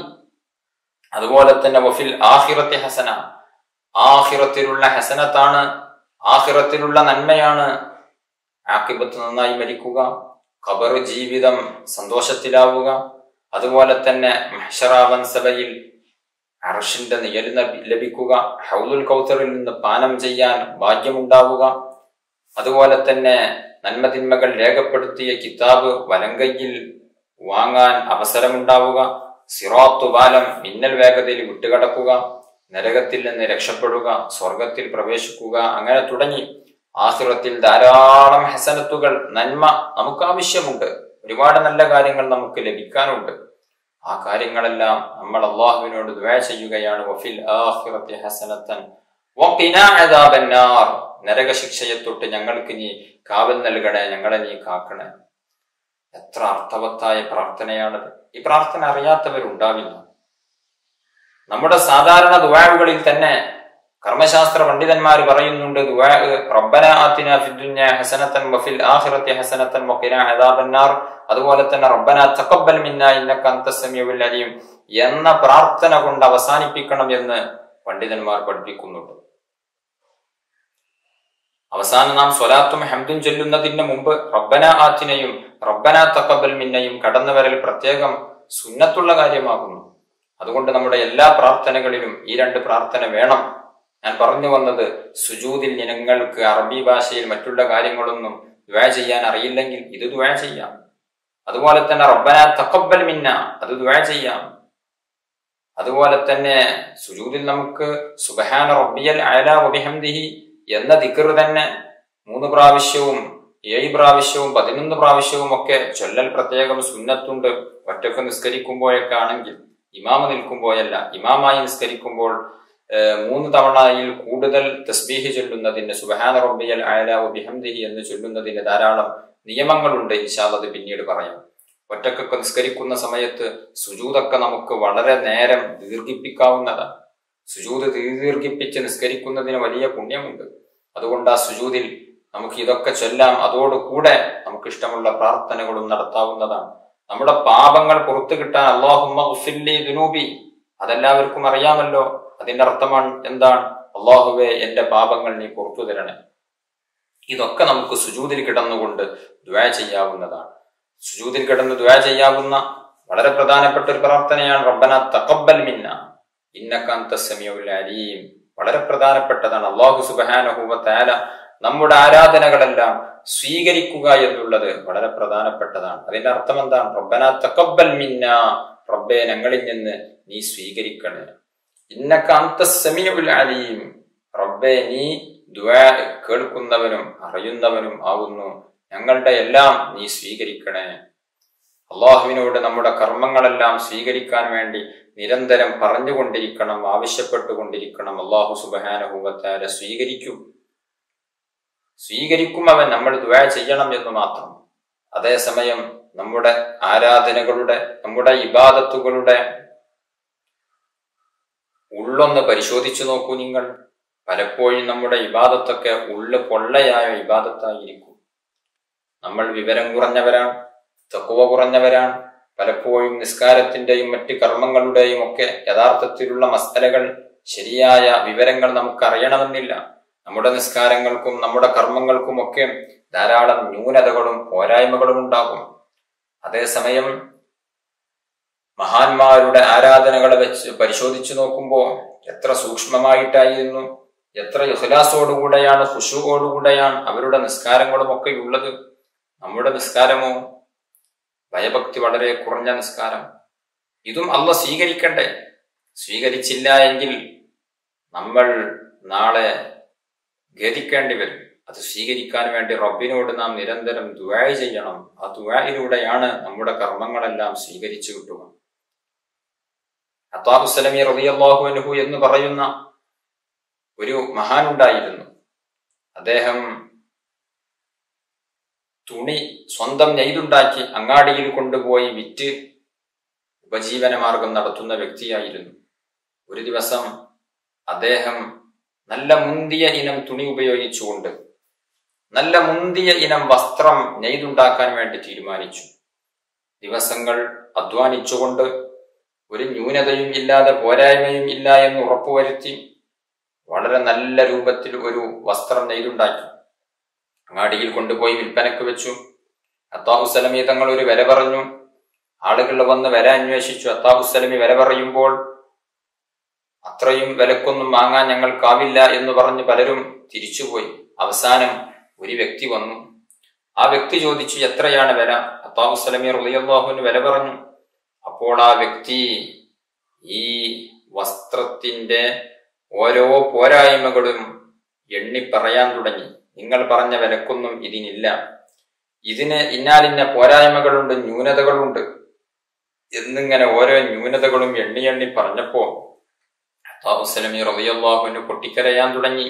അതുപോലെ തന്നെ വഫിൽ ആഖിറതി ഹസന, ആഖിറത്തിലുള്ള ഹസനത്താണ്, ആഖിറത്തിലുള്ള നന്മയാണ്. ആഖിബത്ത് നന്നായി മരിക്കുക, ഖബർ ജീവിതം സന്തോഷത്തിലാവുക, അതുപോലെ തന്നെ മഹ്ശറാവൻ സഭയിൽ അർശിന്റെ നിഴൽ ലഭിക്കുക, ഹൗലുൽ കൗസറിൽ നിന്ന് പാനം ചെയ്യാൻ ഭാഗ്യമുണ്ടാവുക, അതുപോലെ തന്നെ നന്മതിന്മകൾ രേഖപ്പെടുത്തിയ കിതാബ് വലങ്കയിൽ വാങ്ങാൻ അവസരമുണ്ടാവുക, സിറാത്തു പാലം മിന്നൽ വേഗതയിൽ വിട്ടുകടക്കുക, നരകത്തിൽ നിന്ന് രക്ഷപ്പെടുക, സ്വർഗത്തിൽ പ്രവേശിക്കുക, അങ്ങനെ തുടങ്ങി ആഖിറത്തിൽ ധാരാളം ഹസനത്തുകൾ, നന്മ നമുക്ക് ആവശ്യമുണ്ട്. ഒരുപാട് നല്ല കാര്യങ്ങൾ നമുക്ക് ലഭിക്കാനുണ്ട്. ആ കാര്യങ്ങളെല്ലാം നമ്മൾ അള്ളാഹുവിനോട് ദുആ ചെയ്യുകയാണ്. വഫിൽ ആഖിറതി ഹസനത്തൻ വഖിനാ അദാബന്നാർ, നരകശിക്ഷയെ തൊട്ട് ഞങ്ങൾക്ക് നീ കാവൽ നൽകണേ, ഞങ്ങളെ നീ കാക്കണേ. എത്ര അർത്ഥവത്തായ പ്രാർത്ഥനയാണത്. ഈ പ്രാർത്ഥന അറിയാത്തവരുണ്ടാവില്ല. നമ്മുടെ സാധാരണ ദുആകളിൽ തന്നെ കർമ്മശാസ്ത്ര പണ്ഡിതന്മാർ പറയുന്നുണ്ട്, ദുആ റബ്ബന ആതിന ഫിദ്ദുനിയ ഹസനത്തൻ വഫിൽ ആഖിറതി ഹസനത്തൻ വഖിനാ അദാബന്നാർ, അതുപോലെ തന്നെ റബ്ബന തഖബ്ബൽ മിന്നാ ഇന്നക അൻതസ് സമീഉൽ അലീം എന്ന പ്രാർത്ഥന കൊണ്ട് അവസാനിപ്പിക്കണം എന്ന് പണ്ഡിതന്മാർ പഠിപ്പിക്കുന്നുണ്ട്. അവസാനം നാം സ്വലാത്തും ഹംദും ചൊല്ലുന്നതിന് മുമ്പ് റബ്ബന ആതിനയും റബ്ബന തഖബ്ബൽ മിന്നയും കടന്നുവരൽ പ്രത്യേകം സുന്നത്തുള്ള കാര്യമാകുന്നു. അതുകൊണ്ട് നമ്മുടെ എല്ലാ പ്രാർത്ഥനകളിലും ഈ രണ്ട് പ്രാർത്ഥന വേണം. ഞാൻ പറഞ്ഞു വന്നത്, സുജൂദിൽ നിങ്ങൾക്ക് അറബി ഭാഷയിൽ മറ്റുള്ള കാര്യങ്ങളൊന്നും ദുആ ചെയ്യാൻ അറിയില്ലെങ്കിൽ ഇത് ദുആ ചെയ്യാം. അതുപോലെ തന്നെ റബ്ബന തഖബ്ബൽ മിന്ന അത് ദുആ ചെയ്യാം. അതുപോലെ തന്നെ സുജൂദിൽ നമുക്ക് സുബ്ഹാന റബ്ബിയൽ അഅല വബിഹംദിഹി എന്ന ദിക്ർ തന്നെ മൂന്ന് പ്രാവശ്യവും ഏഴ് പ്രാവശ്യവും പതിനൊന്ന് പ്രാവശ്യവും ഒക്കെ ചൊല്ലൽ പ്രത്യേകം സുന്നത്തുണ്ട്. ഒറ്റക്ക് നിസ്കരിക്കുമ്പോഴൊക്കെ ആണെങ്കിൽ, ഇമാമ നിൽക്കുമ്പോഴല്ല, ഇമാമായി നിസ്കരിക്കുമ്പോൾ മൂന്ന് തവണയിൽ കൂടുതൽ തസ്ബീഹ് ചൊല്ലുന്നതിന്, സുബ്ഹാന റബ്ബിയൽ അഅല വബിഹംദിഹി എന്ന് ചൊല്ലുന്നതിന് ധാരാളം നിയമങ്ങളുണ്ട്. ഇൻഷാ അല്ലാഹ് അത് പിന്നീട് പറയാം. ഒറ്റക്കൊക്കെ നിസ്കരിക്കുന്ന സമയത്ത് സുജൂദൊക്കെ നമുക്ക് വളരെ നേരം ദീർഘിപ്പിക്കാവുന്നതാണ്. സുജൂദ് ദീർഘിപ്പിച്ച് നിസ്കരിക്കുന്നതിന് വലിയ പുണ്യമുണ്ട്. അതുകൊണ്ട് ആ സുജൂദിൽ നമുക്ക് ഇതൊക്കെ ചൊല്ലാം. അതോടുകൂടെ നമുക്ക് ഇഷ്ടമുള്ള പ്രാർത്ഥനകളും നടത്താവുന്നതാണ്. നമ്മുടെ പാപങ്ങൾ പുറത്തു കിട്ടാൻ അല്ലാഹുമ്മ ഗ്ഫിർലി ദുനൂബി, അതെല്ലാവർക്കും അറിയാമല്ലോ. അതിന്റെ അർത്ഥമാണ് എന്താണ്? അല്ലാഹുവേ എന്റെ പാപങ്ങൾ നീ പുറത്തു തരണേ. ഇതൊക്കെ നമുക്ക് സുജൂദിൽ കിടന്നുകൊണ്ട് ദുആ ചെയ്യാവുന്നതാണ്. സുജൂദിൽ കിടന്ന് ദുആ ചെയ്യാവുന്ന വളരെ പ്രധാനപ്പെട്ട ഒരു പ്രാർത്ഥനയാണ് റബ്ബന തഖബ്ബൽ മിന്ന ഇന്നക അൻതസ് സമീഉൽ അലീം. വളരെ പ്രധാനപ്പെട്ടതാണ്. അല്ലാഹു സുബ്ഹാനഹു വ തആല നമ്മുടെ ആരാധനകളെല്ലാം സ്വീകരിക്കുക എന്നുള്ളത് വളരെ പ്രധാനപ്പെട്ടതാണ്. അതിന്റെ അർത്ഥം എന്താണ്? റബ്ബനാ തഖബ്ബൽ മിന്നാ, റബ്ബേ ഞങ്ങളിൽ നിന്ന് നീ സ്വീകരിക്കണേ. ഇന്നക അന്തസ് സമീഉൽ അലീം, റബ്ബേ നീ ദുആ കേൾക്കുന്നവനും അറിയുന്നവനും ആകുന്നു, ഞങ്ങളുടെ എല്ലാം നീ സ്വീകരിക്കണേ. അള്ളാഹുവിനോട് നമ്മുടെ കർമ്മങ്ങളെല്ലാം സ്വീകരിക്കാൻ വേണ്ടി നിരന്തരം പറഞ്ഞുകൊണ്ടിരിക്കണം, ആവശ്യപ്പെട്ടുകൊണ്ടിരിക്കണം. അള്ളാഹു സുബ്ഹാനഹു വ തആല സ്വീകരിക്കും, സ്വീകരിക്കും അവൻ. നമ്മൾ ദുആ ചെയ്യണം എന്ന് മാത്രം. അതേസമയം നമ്മുടെ ആരാധനകളുടെ, നമ്മുടെ ഇബാദത്തുകളുടെ ഉള്ളൊന്ന് പരിശോധിച്ചു നോക്കൂ നിങ്ങൾ. പലപ്പോഴും നമ്മുടെ ഇബാദത്തൊക്കെ ഉള്ളു പൊള്ളയായ ഇബാദത്തായിരിക്കും. നമ്മൾ വിവരം കുറഞ്ഞവരാണ്, തഖ്വ കുറഞ്ഞവരാണ്. പലപ്പോഴും നിസ്കാരത്തിന്റെയും മറ്റ് കർമ്മങ്ങളുടെയും ഒക്കെ യഥാർത്ഥത്തിലുള്ള മസലകൾ, ശരിയായ വിവരങ്ങൾ നമുക്ക് അറിയണമെന്നില്ല. നമ്മുടെ നിസ്കാരങ്ങൾക്കും നമ്മുടെ കർമ്മങ്ങൾക്കും ഒക്കെ ധാരാളം ന്യൂനതകളും പോരായ്മകളും ഉണ്ടാകും. അതേസമയം മഹാന്മാരുടെ ആരാധനകളെ വെച്ച് പരിശോധിച്ചു നോക്കുമ്പോൾ എത്ര സൂക്ഷ്മമായിട്ടായിരുന്നു, എത്ര ഇഖ്ലാസോടുകൂടെയാണ്, ഖുശൂഅോടുകൂടെയാണ് അവരുടെ നിസ്കാരങ്ങളും ഒക്കെ ഉള്ളത്. നമ്മുടെ നിസ്കാരമോ ഭയഭക്തി വളരെ കുറഞ്ഞ നിസ്കാരം. ഇതും അള്ളാഹ് സ്വീകരിക്കണ്ടേ? സ്വീകരിച്ചില്ല എങ്കിൽ നമ്മൾ നാളെ ഖേദിക്കേണ്ടി വരും. അത് സ്വീകരിക്കാൻ വേണ്ടി റബ്ബിനോട് നാം നിരന്തരം ദുആ ചെയ്യണം. ആ ദുആയിലൂടെയാണ് നമ്മുടെ കർമ്മങ്ങളെല്ലാം സ്വീകരിച്ചു കിട്ടുക. അത്താഹു സലമി റളിയല്ലാഹു അൻഹു എന്ന് പറയുന്ന ഒരു മഹാനുണ്ടായിരുന്നു. അദ്ദേഹം തുണി സ്വന്തം നെയ്തുണ്ടാക്കി അങ്ങാടിയിൽ കൊണ്ടുപോയി വിറ്റ് ഉപജീവന മാർഗം നടത്തുന്ന വ്യക്തിയായിരുന്നു. ഒരു ദിവസം അദ്ദേഹം നല്ല മുന്തിയ ഇനം തുണി ഉപയോഗിച്ചുകൊണ്ട് നല്ല മുന്തിയ ഇനം വസ്ത്രം നെയ്തുണ്ടാക്കാൻ വേണ്ടി തീരുമാനിച്ചു. ദിവസങ്ങൾ അധ്വാനിച്ചുകൊണ്ട് ഒരു ന്യൂനതയും ഇല്ലാതെ പോരായ്മയും ഇല്ല എന്ന് ഉറപ്പുവരുത്തി വളരെ നല്ല രൂപത്തിൽ ഒരു വസ്ത്രം നെയ്തുണ്ടാക്കി അങ്ങാടിയിൽ കൊണ്ടുപോയി വിൽപ്പനക്ക് വെച്ചു. അത്താഹു സലമി തങ്ങൾ ഒരു വില പറഞ്ഞു. ആളുകൾ വന്ന് വില അന്വേഷിച്ചു. അത്താഹു സലമി വില പറയുമ്പോൾ അത്രയും വിലക്കൊന്നും വാങ്ങാൻ ഞങ്ങൾക്കാവില്ല എന്ന് പറഞ്ഞ് പലരും തിരിച്ചുപോയി. അവസാനം ഒരു വ്യക്തി വന്നു. ആ വ്യക്തി ചോദിച്ചു, എത്രയാണ് വില? അത്താഹു സലമി റളിയല്ലാഹുവിന് വില പറഞ്ഞു. അപ്പോൾ ആ വ്യക്തി ഈ വസ്ത്രത്തിന്റെ ഓരോ പോരായ്മകളും എണ്ണി പറയാൻ തുടങ്ങി. നിങ്ങൾ പറഞ്ഞ വിലക്കൊന്നും ഇതിനില്ല, ഇതിന് ഇന്നാലിന്ന പോരായ്മകളുണ്ട്, ന്യൂനതകളുണ്ട് എന്നിങ്ങനെ ഓരോ ന്യൂനതകളും എണ്ണി എണ്ണി പറഞ്ഞപ്പോ അത്താഹു സലമി റളിയല്ലാഹുവിന് പൊട്ടിക്കരയാൻ തുടങ്ങി.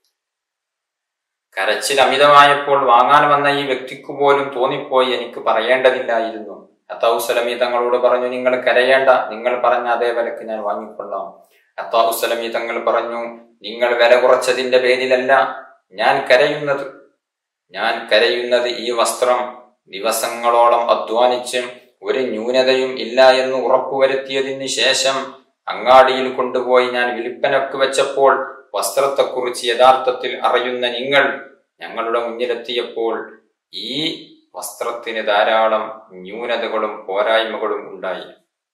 കരച്ചിൽ അമിതമായപ്പോൾ വാങ്ങാൻ വന്ന ഈ വ്യക്തിക്ക് പോലും തോന്നിപ്പോയി, എനിക്ക് പറയേണ്ടതില്ലായിരുന്നു. അത്താഹു സലമി തങ്ങളോട് പറഞ്ഞു, നിങ്ങൾ കരയേണ്ട, നിങ്ങൾ പറഞ്ഞ അതേ വിലക്ക് ഞാൻ വാങ്ങിക്കൊള്ളാം. അത്താഹു സലമി തങ്ങൾ പറഞ്ഞു, നിങ്ങൾ വില കുറച്ചതിന്റെ പേരിലല്ല ഞാൻ കരയുന്നത്. ഞാൻ കരയുന്നത് ഈ വസ്ത്രം ദിവസങ്ങളോളം അധ്വാനിച്ച് ഒരു ന്യൂനതയും ഇല്ല എന്ന് ഉറപ്പുവരുത്തിയതിന് ശേഷം അങ്ങാടിയിൽ കൊണ്ടുപോയി ഞാൻ വിൽപ്പനക്ക് വെച്ചപ്പോൾ വസ്ത്രത്തെക്കുറിച്ച് യഥാർത്ഥത്തിൽ അറിയുന്ന നിങ്ങൾ ഞങ്ങളുടെ മുന്നിലെത്തിയപ്പോൾ ഈ വസ്ത്രത്തിന് ധാരാളം ന്യൂനതകളും പോരായ്മകളും ഉണ്ടായി.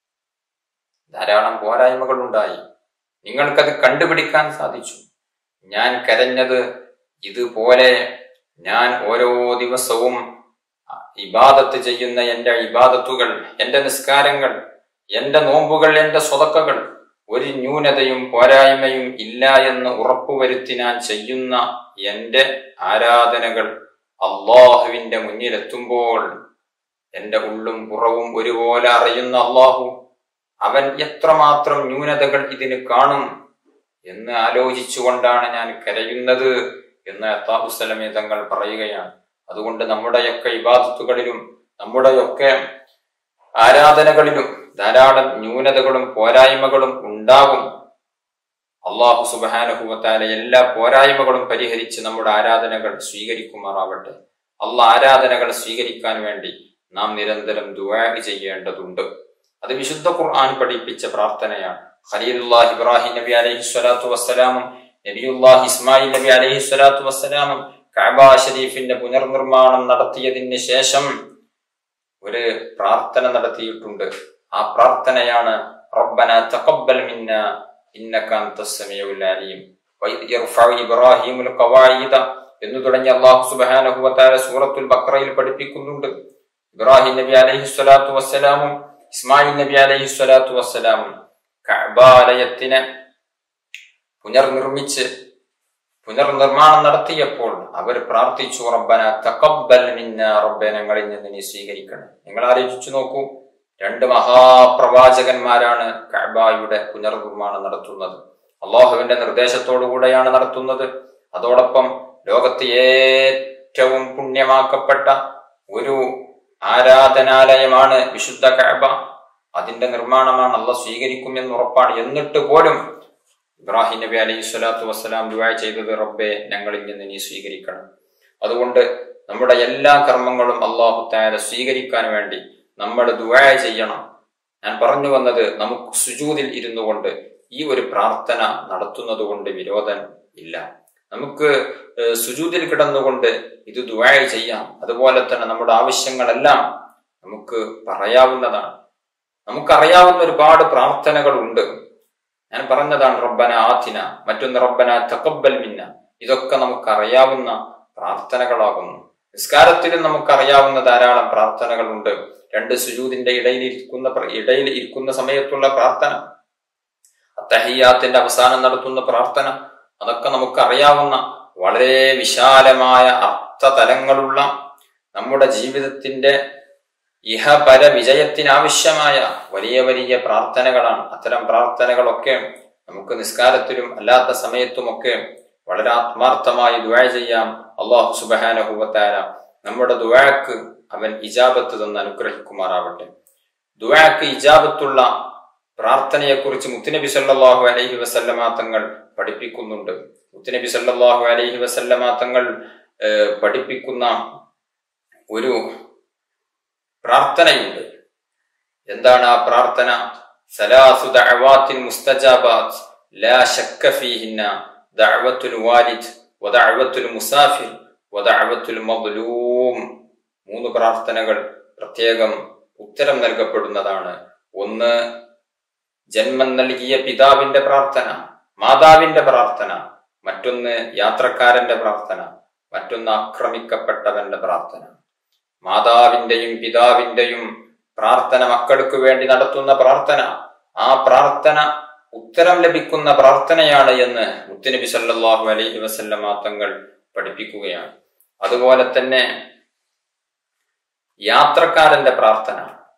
ധാരാളം പോരായ്മകൾ ഉണ്ടായി. നിങ്ങൾക്കത് കണ്ടുപിടിക്കാൻ സാധിച്ചു. ഞാൻ കരഞ്ഞത് ഇതുപോലെ ഞാൻ ഓരോ ദിവസവും ഇബാദത്ത് ചെയ്യുന്ന എന്റെ ഇബാദത്തുകൾ, എന്റെ നിസ്കാരങ്ങൾ, എന്റെ നോമ്പുകൾ, എന്റെ സ്വതക്കകൾ ഒരു ന്യൂനതയും പോരായ്മയും ഇല്ല എന്ന് ഉറപ്പുവരുത്തി ഞാൻ ചെയ്യുന്ന എന്റെ ആരാധനകൾ അള്ളാഹുവിന്റെ മുന്നിലെത്തുമ്പോൾ എന്റെ ഉള്ളും പുറവും ഒരുപോലെ അറിയുന്ന അള്ളാഹു, അവൻ എത്രമാത്രം ന്യൂനതകൾ ഇതിന് കാണും എന്ന് ആലോചിച്ചുകൊണ്ടാണ് ഞാൻ കരയുന്നത് എന്ന് അത്താഹു സലമി തങ്ങൾ പറയുകയാണ്. അതുകൊണ്ട് നമ്മുടെയൊക്കെ ഇബാദത്തുകളിലും നമ്മുടെയൊക്കെ ആരാധനകളിലും ധാരാളം ന്യൂനതകളും പോരായ്മകളും ഉണ്ടാകും. അള്ളാഹു സുബ്ഹാനഹു വ തആല എല്ലാ പോരായ്മകളും പരിഹരിച്ച് നമ്മുടെ ആരാധനകൾ സ്വീകരിക്കുമാറാവട്ടെ. അള്ളാഹ് ആരാധനകൾ സ്വീകരിക്കാൻ വേണ്ടി നാം നിരന്തരം ദുആ ചെയ്യേണ്ടതുണ്ട്. അത് വിശുദ്ധ ഖുർആൻ പഠിപ്പിച്ച പ്രാർത്ഥനയാണ്. ഖലീലുല്ലാഹി ഇബ്രാഹിം നബി അലൈഹി സ്വലാത്തു വസ്സലാമും നബിയുല്ലാഹി ഇസ്മായിൽ നബി അലൈഹി സ്വലാത്തു വസ്സലാമും കഅബ ശരീഫിന്റെ പുനർനിർമ്മാണം നടത്തിയതിന് ശേഷം ഒരു പ്രാർത്ഥന നടത്തിയിട്ടുണ്ട്. ആ പ്രാർത്ഥനയാണ് റബ്ബനാ തഖബ്ബൽ മിന്നാ ഇന്നക അന്തസ് സമീഉൽ അലീം വഇദ് യർഫഉ ഇബ്രാഹീമുൽ ഖവാഇദ എന്ന് തുടങ്ങി അല്ലാഹു സുബ്ഹാനഹു വ തആല സൂറത്തുൽ ബഖറയിൽ പഠിപ്പിക്കുന്നുണ്ട്. ഇബ്രാഹിം നബി അലൈഹിസ്സലാത്തു വസ്സലാമും ഇസ്മായിൽ നബി അലൈഹിസ്സലാത്തു വസ്സലാമും കഅബാലയത്തിനെ പുനർനിർമ്മിച്ച് പുനർനിർമ്മാണം നടത്തിയപ്പോൾ അവർ പ്രാർത്ഥിച്ചു, റബ്ബന തഖബ്ബൽ മിന്നാ, റബ്ബേ ഞങ്ങളിൽ നിന്ന് നീ സ്വീകരിക്കണം. നിങ്ങൾ ആലോചിച്ചു നോക്കൂ, രണ്ട് മഹാപ്രവാചകന്മാരാണ് കഅബയുടെ പുനർനിർമ്മാണം നടത്തുന്നത്. അള്ളാഹുവിന്റെ നിർദ്ദേശത്തോടുകൂടെയാണ് നടത്തുന്നത്. അതോടൊപ്പം ലോകത്ത് ഏറ്റവും പുണ്യമാക്കപ്പെട്ട ഒരു ആരാധനാലയമാണ് വിശുദ്ധ കഅബ. അതിന്റെ നിർമ്മാണമാണ് അള്ളാഹ് സ്വീകരിക്കും എന്ന് ഉറപ്പാണ്. എന്നിട്ട് പോലും ഇബ്രാഹിം നബി അലൈഹി സ്വലാത്തു വസ്സലാം ദുആ ചെയ്തത്, റബ്ബേ ഞങ്ങളിൽ നിന്ന് നീ സ്വീകരിക്കണം. അതുകൊണ്ട് നമ്മുടെ എല്ലാ കർമ്മങ്ങളും അല്ലാഹു തആല സ്വീകരിക്കാൻ വേണ്ടി നമ്മൾ ദുആ ചെയ്യണം. ഞാൻ പറഞ്ഞു വന്നത്, നമുക്ക് സുജൂദിൽ ഇരുന്നു കൊണ്ട് ഈ ഒരു പ്രാർത്ഥന നടത്തുന്നത് കൊണ്ട് വിരോധം ഇല്ല. നമുക്ക് സുജൂദിൽ കിടന്നുകൊണ്ട് ഇത് ദുആ ചെയ്യാം. അതുപോലെ തന്നെ നമ്മുടെ ആവശ്യങ്ങളെല്ലാം നമുക്ക് പറയാവുന്നതാണ്. നമുക്കറിയാവുന്ന ഒരുപാട് പ്രാർത്ഥനകൾ ഉണ്ട്. ഞാൻ പറഞ്ഞതാണ് റബ്ബന ആതിന, മറ്റൊന്ന് റബ്ബന തഖബ്ബൽ മിന്ന. ഇതൊക്കെ നമുക്കറിയാവുന്ന പ്രാർത്ഥനകളാകുന്നു. നിസ്കാരത്തിലും നമുക്കറിയാവുന്ന ധാരാളം പ്രാർത്ഥനകളുണ്ട്. രണ്ട് സുജൂദിന്റെ ഇടയിൽ ഇരിക്കുന്ന ഇടയിൽ ഇരിക്കുന്ന സമയത്തുള്ള പ്രാർത്ഥന, അത്തഹിയ്യാത്തിന്റെ അവസാനം നടത്തുന്ന പ്രാർത്ഥന, അതൊക്കെ നമുക്കറിയാവുന്ന വളരെ വിശാലമായ അർത്ഥതലങ്ങളുള്ള നമ്മുടെ ജീവിതത്തിന്റെ ഇഹപര വിജയത്തിനാവശ്യമായ വലിയ വലിയ പ്രാർത്ഥനകളാണ്. അത്തരം പ്രാർത്ഥനകളൊക്കെ നമുക്ക് നിസ്കാരത്തിലും അല്ലാത്ത സമയത്തുമൊക്കെ വളരെ ആത്മാർത്ഥമായി ദുആ ചെയ്യാം. അല്ലാഹു സുബ്ഹാനഹു വ തആല നമ്മുടെ ദുആക്ക് അവൻ ഇജാബത്ത് തന്ന് അനുഗ്രഹിക്കുമാറാവട്ടെ. ദുആക്ക് ഇജാബത്തുള്ള പ്രാർത്ഥനയെക്കുറിച്ച് മുത്തുനബി സല്ലല്ലാഹു അലൈഹി വസല്ലമ തങ്ങൾ പഠിപ്പിക്കുന്നുണ്ട്. മുത്തുനബി സല്ലല്ലാഹു അലൈഹി വസല്ലമ തങ്ങൾ പഠിപ്പിക്കുന്ന ഒരു പ്രാർത്ഥനയുണ്ട്. എന്താണ് ആ പ്രാർത്ഥന? സലാസു ദഅവാത്തിൻ മുസ്തജാബാത്ത് ലാ ശക്ക ഫീഹിന്ന ദഅവത്തുൽ വാലിദ് വദഅവത്തുൽ മുസാഫിർ വദഅവത്തുൽ മദ്ലൂം. മൂന്ന് പ്രാർത്ഥനകൾ പ്രത്യേകം ഉത്തരം നൽകപ്പെടുന്നതാണ്. ഒന്ന്, ജന്മം നൽകിയ പിതാവിന്റെ പ്രാർത്ഥന, മാതാവിന്റെ പ്രാർത്ഥന. മറ്റൊന്ന് യാത്രക്കാരന്റെ പ്രാർത്ഥന. മറ്റൊന്ന് ആക്രമിക്കപ്പെട്ടവന്റെ പ്രാർത്ഥന. മാതാവിന്റെയും പിതാവിന്റെയും പ്രാർത്ഥന, മക്കൾക്ക് വേണ്ടി നടത്തുന്ന പ്രാർത്ഥന, ആ പ്രാർത്ഥന ഉത്തരം ലഭിക്കുന്ന പ്രാർത്ഥനയാണ് എന്ന് മുത്തുനബി സല്ലല്ലാഹു അലൈഹി വസല്ലമ തങ്ങൾ പഠിപ്പിക്കുകയാണ്. അതുപോലെ തന്നെ യാത്രക്കാരന്റെ പ്രാർത്ഥന,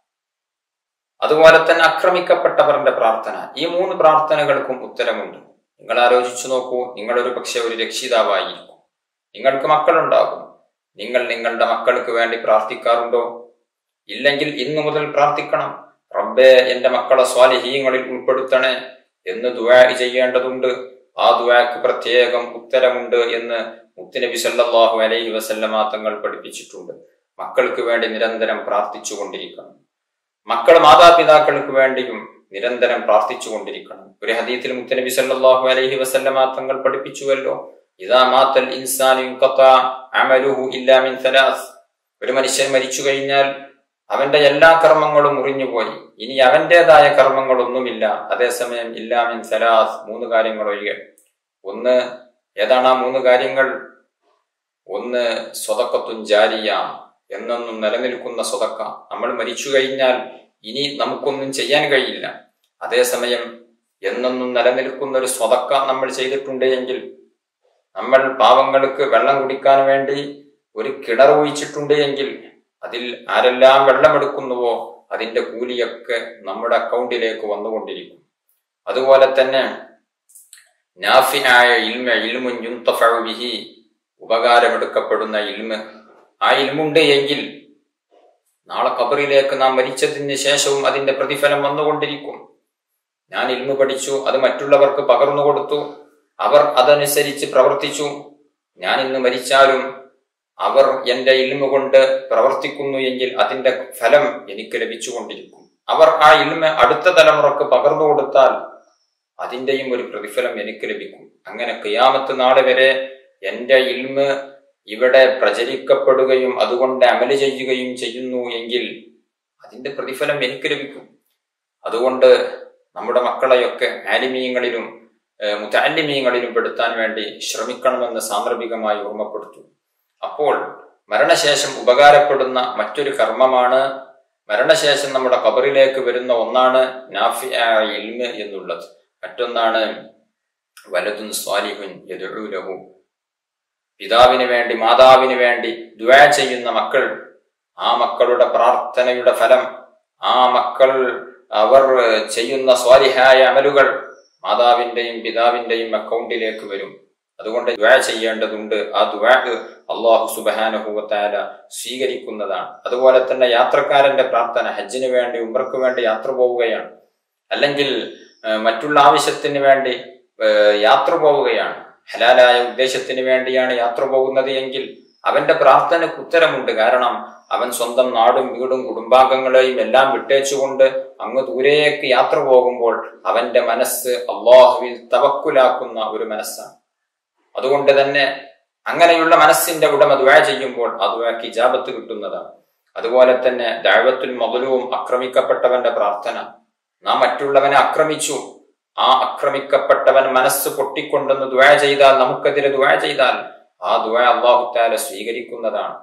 അതുപോലെ തന്നെ ആക്രമിക്കപ്പെട്ടവരുടെ പ്രാർത്ഥന. ഈ മൂന്ന് പ്രാർത്ഥനകൾക്കും ഉത്തരമുണ്ട്. നിങ്ങൾ ആലോചിച്ചു നോക്കൂ, നിങ്ങളൊരു പക്ഷെ ഒരു രക്ഷിതാവായിരിക്കും, നിങ്ങൾക്ക് മക്കളുണ്ടാകും. നിങ്ങൾ നിങ്ങളുടെ മക്കൾക്ക് വേണ്ടി പ്രാർത്ഥിക്കാറുണ്ടോ? ഇല്ലെങ്കിൽ ഇന്നു മുതൽ പ്രാർത്ഥിക്കണം. റബ്ബേ എന്റെ മക്കളെ സ്വാലിഹീങ്ങളിൽ ഉൾപ്പെടുത്തണേ എന്ന് ദുആ ചെയ്യേണ്ടതുണ്ട്. ആ ദുആക്ക് പ്രത്യേകം ഉത്തരമുണ്ട് എന്ന് മുത്തുനബി സല്ലല്ലാഹു അലൈഹി വസല്ലമ തങ്ങൾ പഠിപ്പിച്ചിട്ടുണ്ട്. മക്കൾക്ക് വേണ്ടി നിരന്തരം പ്രാർത്ഥിച്ചു കൊണ്ടിരിക്കണം. മക്കൾ മാതാപിതാക്കൾക്ക് വേണ്ടിയും നിരന്തരം പ്രാർത്ഥിച്ചു കൊണ്ടിരിക്കണം. ഒരു ഹദീസിൽ മുത്തുനബി സല്ലല്ലാഹു അലൈഹി വസല്ലമ തങ്ങൾ പഠിപ്പിച്ചുവല്ലോ, ഇദാ മാതൽ ഇൻസാനു ഇൻഖതാ അമലുഹു ഇല്ലാ മിൻ സലാസ്. ഒരു മനുഷ്യൻ മരിച്ചു കഴിഞ്ഞാൽ അവന്റെ എല്ലാ കർമ്മങ്ങളും മുറിഞ്ഞുപോയി, ഇനി അവന്റേതായ കർമ്മങ്ങളൊന്നുമില്ല. അതേസമയം ഇല്ലാ മിൻ സലാസ്, മൂന്ന് കാര്യങ്ങൾ ഒഴികെ. ഒന്ന്, ഏതാണ് ആ മൂന്ന് കാര്യങ്ങൾ? ഒന്ന്, സ്വതക്കത്തുൻ ജാരിയ, എന്നൊന്നും നിലനിൽക്കുന്ന സ്വതക്ക. നമ്മൾ മരിച്ചു കഴിഞ്ഞാൽ ഇനി നമുക്കൊന്നും ചെയ്യാൻ കഴിയില്ല. അതേസമയം എന്നൊന്നും നിലനിൽക്കുന്ന ഒരു സ്വതക്ക നമ്മൾ ചെയ്തിട്ടുണ്ട് എങ്കിൽ, നമ്മൾ പാവങ്ങൾക്ക് വെള്ളം കുടിക്കാൻ വേണ്ടി ഒരു കിണർ ഒഴിച്ചിട്ടുണ്ട് എങ്കിൽ, അതിൽ ആരെല്ലാം വെള്ളമെടുക്കുന്നുവോ അതിന്റെ കൂലിയൊക്കെ നമ്മുടെ അക്കൗണ്ടിലേക്ക് വന്നുകൊണ്ടിരിക്കും. അതുപോലെ തന്നെ നാഫിആയ ഇൽമ, ഇൽമുൻ യുൻതഫഉ ബിഹി, ഉപകാരമെടുക്കപ്പെടുന്ന ഇൽമ്, ആ ഇൽമുണ്ട് എങ്കിൽ നാളെ ഖബറിലേക്ക് നാം മരിച്ചതിന് ശേഷവും അതിന്റെ പ്രതിഫലം വന്നുകൊണ്ടിരിക്കും. ഞാൻ ഇൽമു പഠിച്ചു, അത് മറ്റുള്ളവർക്ക് പകർന്നു കൊടുത്തു, അവർ അതനുസരിച്ച് പ്രവർത്തിച്ചു. ഞാൻ ഇന്ന് മരിച്ചാലും അവർ എന്റെ ഇൽമു കൊണ്ട് പ്രവർത്തിക്കുന്നു എങ്കിൽ അതിന്റെ ഫലം എനിക്ക് ലഭിച്ചുകൊണ്ടിരിക്കും. അവർ ആ ഇൽമ അടുത്ത തലമുറക്ക് പകർന്നു കൊടുത്താൽ അതിന്റെയും ഒരു പ്രതിഫലം എനിക്ക് ലഭിക്കും. അങ്ങനെ ഖിയാമത്ത് നാൾ വരെ എന്റെ ഇൽമ് ഇവിടെ പ്രചരിക്കപ്പെടുകയും അതുകൊണ്ട് അമല് ചെയ്യുകയും ചെയ്യുന്നു എങ്കിൽ അതിന്റെ പ്രതിഫലം എനിക്ക് ലഭിക്കും. അതുകൊണ്ട് നമ്മുടെ മക്കളെയൊക്കെ ആലിമീങ്ങളിലും മുതഅല്ലിമീങ്ങളിലും പെടുത്താൻ വേണ്ടി ശ്രമിക്കണമെന്ന് സാന്ദർഭികമായി ഓർമ്മപ്പെടുത്തുന്നു. അപ്പോൾ മരണശേഷം ഉപകാരപ്പെടുന്ന മറ്റൊരു കർമ്മമാണ്, മരണശേഷം നമ്മുടെ ഖബറിലേക്ക് വരുന്ന ഒന്നാണ് നാഫിഅ ഇൽമ് എന്നുള്ളത്. മറ്റൊന്നാണ് വലദുൻ സ്വാലിഹുൻ യദ്ഉ ലഹു, പിതാവിന് വേണ്ടി മാതാവിന് വേണ്ടി ദുആ ചെയ്യുന്ന മക്കൾ, ആ മക്കളുടെ പ്രാർത്ഥനയുടെ ഫലം, ആ മക്കൾ അവർ ചെയ്യുന്ന സ്വാലിഹായ അമലുകൾ മാതാവിന്റെയും പിതാവിന്റെയും അക്കൗണ്ടിലേക്ക് വരും. അതുകൊണ്ട് ദുആ ചെയ്യേണ്ടതുണ്ട്. ആ ദുആ അല്ലാഹു സുബ്ഹാനഹു വ തആല സ്വീകരിക്കുന്നതാണ്. അതുപോലെ തന്നെ യാത്രക്കാരന്റെ പ്രാർത്ഥന, ഹജ്ജിന് വേണ്ടി ഉംറയ്ക്ക് വേണ്ടി യാത്ര പോവുകയാണ്, അല്ലെങ്കിൽ മറ്റുള്ള ആവശ്യത്തിന് വേണ്ടി യാത്ര പോവുകയാണ്, ഹലാലായ ഉദ്ദേശത്തിന് വേണ്ടിയാണ് യാത്ര പോകുന്നത് എങ്കിൽ അവന്റെ പ്രാർത്ഥനയ്ക്ക് ഉത്തരമുണ്ട്. കാരണം അവൻ സ്വന്തം നാടും വീടും കുടുംബാംഗങ്ങളെയും എല്ലാം വിട്ടേച്ചുകൊണ്ട് അങ്ങ് ദൂരേക്ക് യാത്ര പോകുമ്പോൾ അവന്റെ മനസ്സ് അല്ലാഹുവിൽ തവക്കുലാക്കുന്ന ഒരു മനസ്സാണ്. അതുകൊണ്ട് തന്നെ അങ്ങനെയുള്ള മനസ്സിന്റെ ഉടമ ദുആ ചെയ്യുമ്പോൾ ആ ദുആക്ക് ഇജാബത്ത് കിട്ടുന്നതാണ്. അതുപോലെ തന്നെ ദഅവത്തുൽ മദ്ലൂം, ആക്രമിക്കപ്പെട്ടവന്റെ പ്രാർത്ഥന. നാം മറ്റുള്ളവനെ ആക്രമിച്ചു, ആ ആക്രമിക്കപ്പെട്ടവൻ മനസ്സ് പൊട്ടിക്കൊണ്ടെന്ന് ദുആ ചെയ്താൽ, നമുക്കെതിരെ ദുആ ചെയ്താൽ ആ ദുആ അല്ലാഹു തആല സ്വീകരിക്കുന്നതാണ്.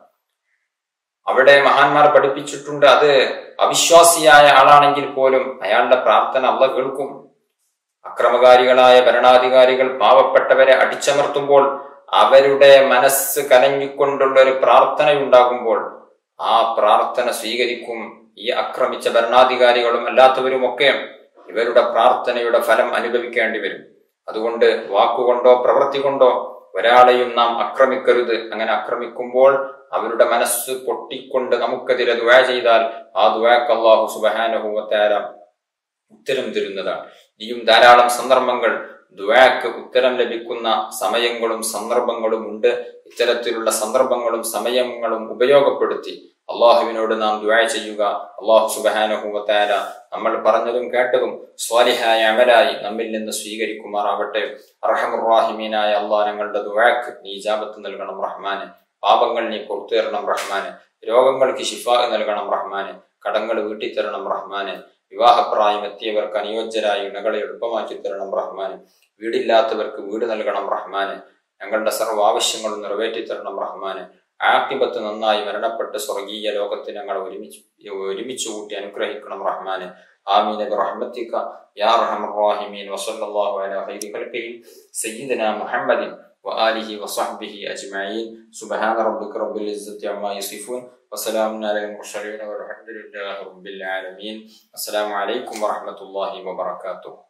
അവിടെ മഹാന്മാർ പഠിപ്പിച്ചിട്ടുണ്ട്, അത് അവിശ്വാസിയായ ആളാണെങ്കിൽ പോലും അയാളുടെ പ്രാർത്ഥന അല്ലാഹു കേൾക്കും. അക്രമകാരികളായ ഭരണാധികാരികൾ പാവപ്പെട്ടവരെ അടിച്ചമർത്തുമ്പോൾ അവരുടെ മനസ്സ് കലങ്ങിക്കൊണ്ടുള്ള ഒരു പ്രാർത്ഥനയുണ്ടാകുമ്പോൾ ആ പ്രാർത്ഥന സ്വീകരിക്കും. ഈ ആക്രമിച്ച ഭരണാധികാരികളും അല്ലാത്തവരുമൊക്കെ ഇവരുടെ പ്രാർത്ഥനയുടെ ഫലം അനുഭവിക്കേണ്ടി വരും. അതുകൊണ്ട് വാക്കുകൊണ്ടോ പ്രവൃത്തി കൊണ്ടോ ഒരാളെയും നാം ആക്രമിക്കരുത്. അങ്ങനെ ആക്രമിക്കുമ്പോൾ അവരുടെ മനസ്സ് പൊട്ടിക്കൊണ്ട് നമുക്കെതിരെ ദുആ ചെയ്താൽ ആ ദുആക്ക് അല്ലാഹു സുബ്ഹാനഹു വ തആല ഉത്തരം തരുന്നതാണ്. ഇനിയും ധാരാളം സന്ദർഭങ്ങൾ ദുആക്ക് ഉത്തരം ലഭിക്കുന്ന സമയങ്ങളും സന്ദർഭങ്ങളും ഉണ്ട്. ഇത്തരത്തിലുള്ള സന്ദർഭങ്ങളും സമയങ്ങളും ഉപയോഗപ്പെടുത്തി അള്ളാഹുവിനോട് നാം ദുആ ചെയ്യുക. അല്ലാഹു സുബ്ഹാനഹു വ തആല നമ്മൾ പറഞ്ഞതും കേട്ടതും സ്വാലിഹായ അമലായി നമ്മിൽ നിന്ന് സ്വീകരിക്കുമാറാവട്ടെ. അർഹമുർ റഹീമീനായ അല്ലാഹ്, ഞങ്ങളുടെ ദുആക്ക് നീ ഇജാബത്ത് നൽകണം റഹ്മാനെ. പാപങ്ങൾ നീ പുറത്തു തരണം റഹ്മാനെ. രോഗങ്ങൾക്ക് ശിഫാ നൽകണം റഹ്മാനെ. കടങ്ങൾ വീട്ടിത്തരണം റഹ്മാനെ. വിവാഹപ്രായം എത്തിയവർക്ക് അനുയോജ്യരായ ഇണകളെ എളുപ്പമാക്കി തരണം റഹ്മാനെ. വീടില്ലാത്തവർക്ക് വീട് നൽകണം റഹ്മാനെ. ഞങ്ങളുടെ സർവ്വ ആവശ്യങ്ങളും നിറവേറ്റി തരണം റഹ്മാനെ. ആഖിബത്ത് നന്നായി മരണപ്പെട്ട് സ്വർഗീയ ലോകത്ത് ഞങ്ങളെ ഒരുമിച്ച് ഒരുമിച്ച് കൂട്ടി അനുഗ്രഹിക്കണം റഹ്മാനെ. ആമീൻ ബിറഹ്മതിക യാ അർഹമർ റഹീമീൻ. വസല്ലല്ലാഹു അലാ ഖൈരി ഖൽഖിഹി സയ്യിദനാ മുഹമ്മദിൻ വആലിഹി വസഹ്ബിഹി അജ്മഈൻ. സുബ്ഹാന റബ്ബിക റബ്ബിൽ ഇസ്സത്തി അമ്മാ യസിഫൂൻ വസലാമുൻ അലൽ മുർസലീൻ വൽഹംദുലില്ലാഹി റബ്ബിൽ ആലമീൻ. അസ്സലാമു അലൈക്കും വറഹ്മത്തുള്ളാഹി വബറകാതുഹു.